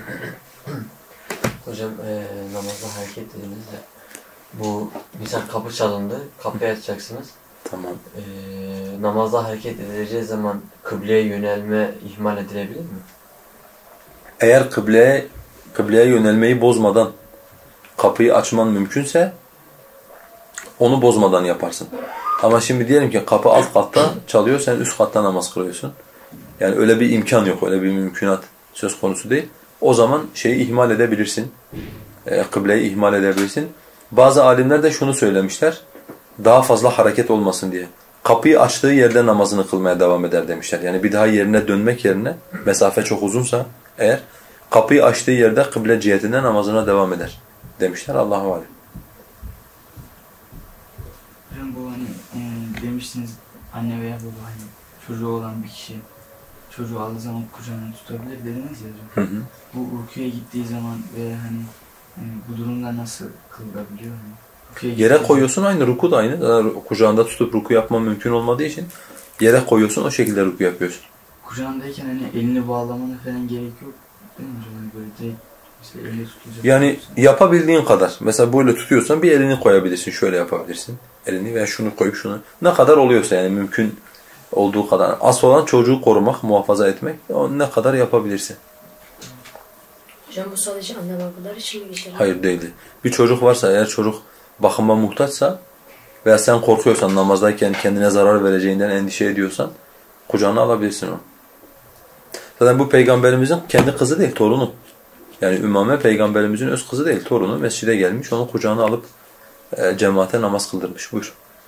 Hocam namazda hareket dediniz de bu misal kapı çalındı, kapıyı açacaksınız. Tamam. Namazda hareket edileceği zaman kıbleye yönelme ihmal edilebilir mi? Eğer kıbleye yönelmeyi bozmadan kapıyı açman mümkünse onu bozmadan yaparsın. Ama şimdi diyelim ki kapı alt katta çalıyor, sen üst katta namaz kılıyorsun. Yani öyle bir imkan yok, öyle bir mümkünat söz konusu değil. O zaman şeyi ihmal edebilirsin, kıbleyi ihmal edebilirsin. Bazı alimler de şunu söylemişler, daha fazla hareket olmasın diye. Kapıyı açtığı yerde namazını kılmaya devam eder demişler. Yani bir daha yerine dönmek yerine, mesafe çok uzunsa eğer, kapıyı açtığı yerde kıble cihetinde namazına devam eder demişler. Allahu alem. Hocam bu hani demiştiniz anne veya baba hani çocuğu olan bir kişi çocuğu aldığı zaman kucağına tutabilir dediniz ya hocam. Hı hı. Bu rüküye gittiği zaman ve hani bu durumda nasıl kılabiliyor? Yere koyuyorsun, aynı ruku da aynı. Kucağında tutup ruku yapman mümkün olmadığı için yere koyuyorsun, o şekilde ruku yapıyorsun. Kucağındayken hani elini bağlamana falan gerek yok değil mi hocam? Hani böyle direkt işte elini tutacak. Yani yapabildiğin kadar. Mesela böyle tutuyorsan bir elini koyabilirsin, şöyle yapabilirsin. Elini veya şunu koyup şunu. Ne kadar oluyorsa yani mümkün olduğu kadar. Asıl olan çocuğu korumak, muhafaza etmek. O ne kadar yapabilirsin. Hocam bu sadece anne babalar için mi geçer? Hayır değil. Bir çocuk varsa, eğer çocuk bakıma muhtaçsa veya sen korkuyorsan, namazdayken kendine zarar vereceğinden endişe ediyorsan kucağına alabilirsin onu. Zaten bu peygamberimizin kendi kızı değil, torunu. Yani Ümame peygamberimizin öz kızı değil, torunu. Mescide gelmiş, onu kucağına alıp cemaate namaz kıldırmış. Buyur.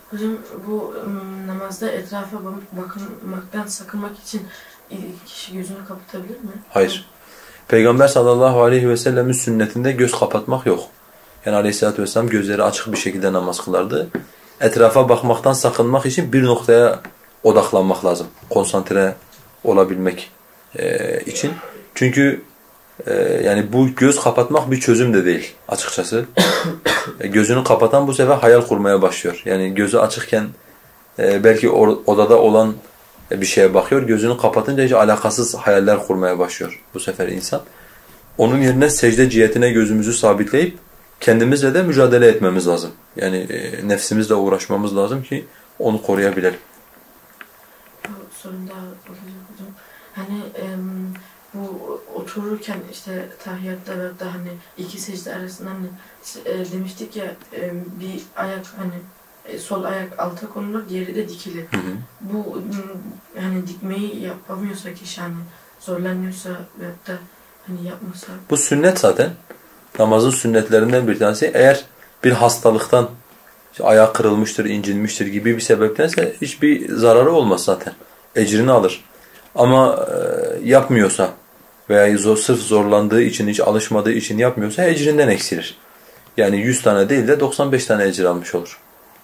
Hocam bu namazda etrafa bakınmaktan sakınmak için kişi gözünü kapatabilir mi? Hayır. Peygamber sallallahu aleyhi ve sellemin sünnetinde göz kapatmak yok. Yani aleyhissalatü vesselam gözleri açık bir şekilde namaz kılardı. Etrafa bakmaktan sakınmak için bir noktaya odaklanmak lazım. Konsantre olabilmek için. Çünkü yani bu göz kapatmak bir çözüm de değil açıkçası. Gözünü kapatan bu sefer hayal kurmaya başlıyor. Yani gözü açıkken belki odada olan bir şeye bakıyor. Gözünü kapatınca hiç alakasız hayaller kurmaya başlıyor bu sefer insan. Onun yerine secde cihetine gözümüzü sabitleyip kendimizle de mücadele etmemiz lazım. Yani nefsimizle uğraşmamız lazım ki onu koruyabilelim. Bu sorun daha olacak hocam. Hani bu otururken işte tahiyyatta ve da hani iki secde arasında hani demiştik ya bir ayak hani sol ayak alta konulur, diğeri de dikilir. Hı hı. Bu hani dikmeyi yapamıyorsa kişi hani zorlanıyorsa veyahut da hani yapmasa. Bu sünnet zaten. Namazın sünnetlerinden bir tanesi. Eğer bir hastalıktan işte ayağı kırılmıştır, incinmiştir gibi bir sebeptense hiçbir zararı olmaz zaten. Ecrini alır. Ama yapmıyorsa veya sırf zorlandığı için, hiç alışmadığı için yapmıyorsa ecrinden eksilir. Yani 100 tane değil de 95 tane ecir almış olur.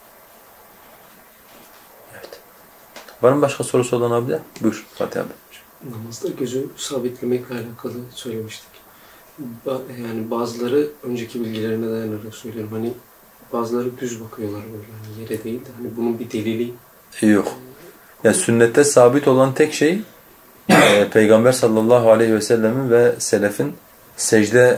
Evet. Var mı başka sorusu olan abi de? Buyur Fatih abi. Namazda gözü sabitlemekle alakalı söylemiştik. Yani bazıları önceki bilgilerine dayanarak söylüyorum. Hani bazıları düz bakıyorlar böyle hani yere değil de hani bunun bir delili Yok. Yani sünnette sabit olan tek şey Peygamber sallallahu aleyhi ve sellemin ve selefin secde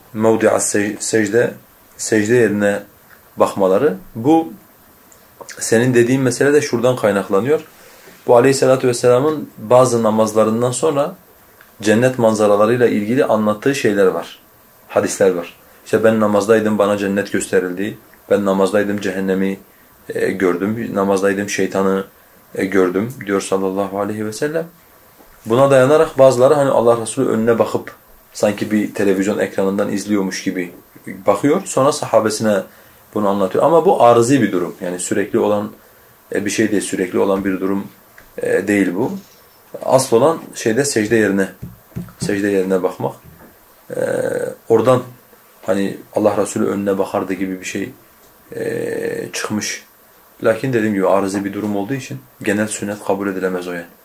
secde yerine bakmaları. Bu senin dediğin mesele de şuradan kaynaklanıyor. Bu aleyhissalatü vesselamın bazı namazlarından sonra cennet manzaralarıyla ilgili anlattığı şeyler var. Hadisler var. İşte ben namazdaydım, bana cennet gösterildi. Ben namazdaydım, cehennemi gördüm. Namazdaydım, şeytanı gördüm diyor sallallahu aleyhi ve sellem. Buna dayanarak bazıları hani Allah Resulü önüne bakıp sanki bir televizyon ekranından izliyormuş gibi bakıyor. Sonra sahabesine bunu anlatıyor. Ama bu arızi bir durum. Yani sürekli olan bir şey değil, sürekli olan bir durum değil bu. Asıl olan şeyde secde yerine bakmak. Oradan hani Allah Resulü önüne bakardı gibi bir şey çıkmış. Lakin dediğim gibi arızi bir durum olduğu için genel sünnet kabul edilemez o yani.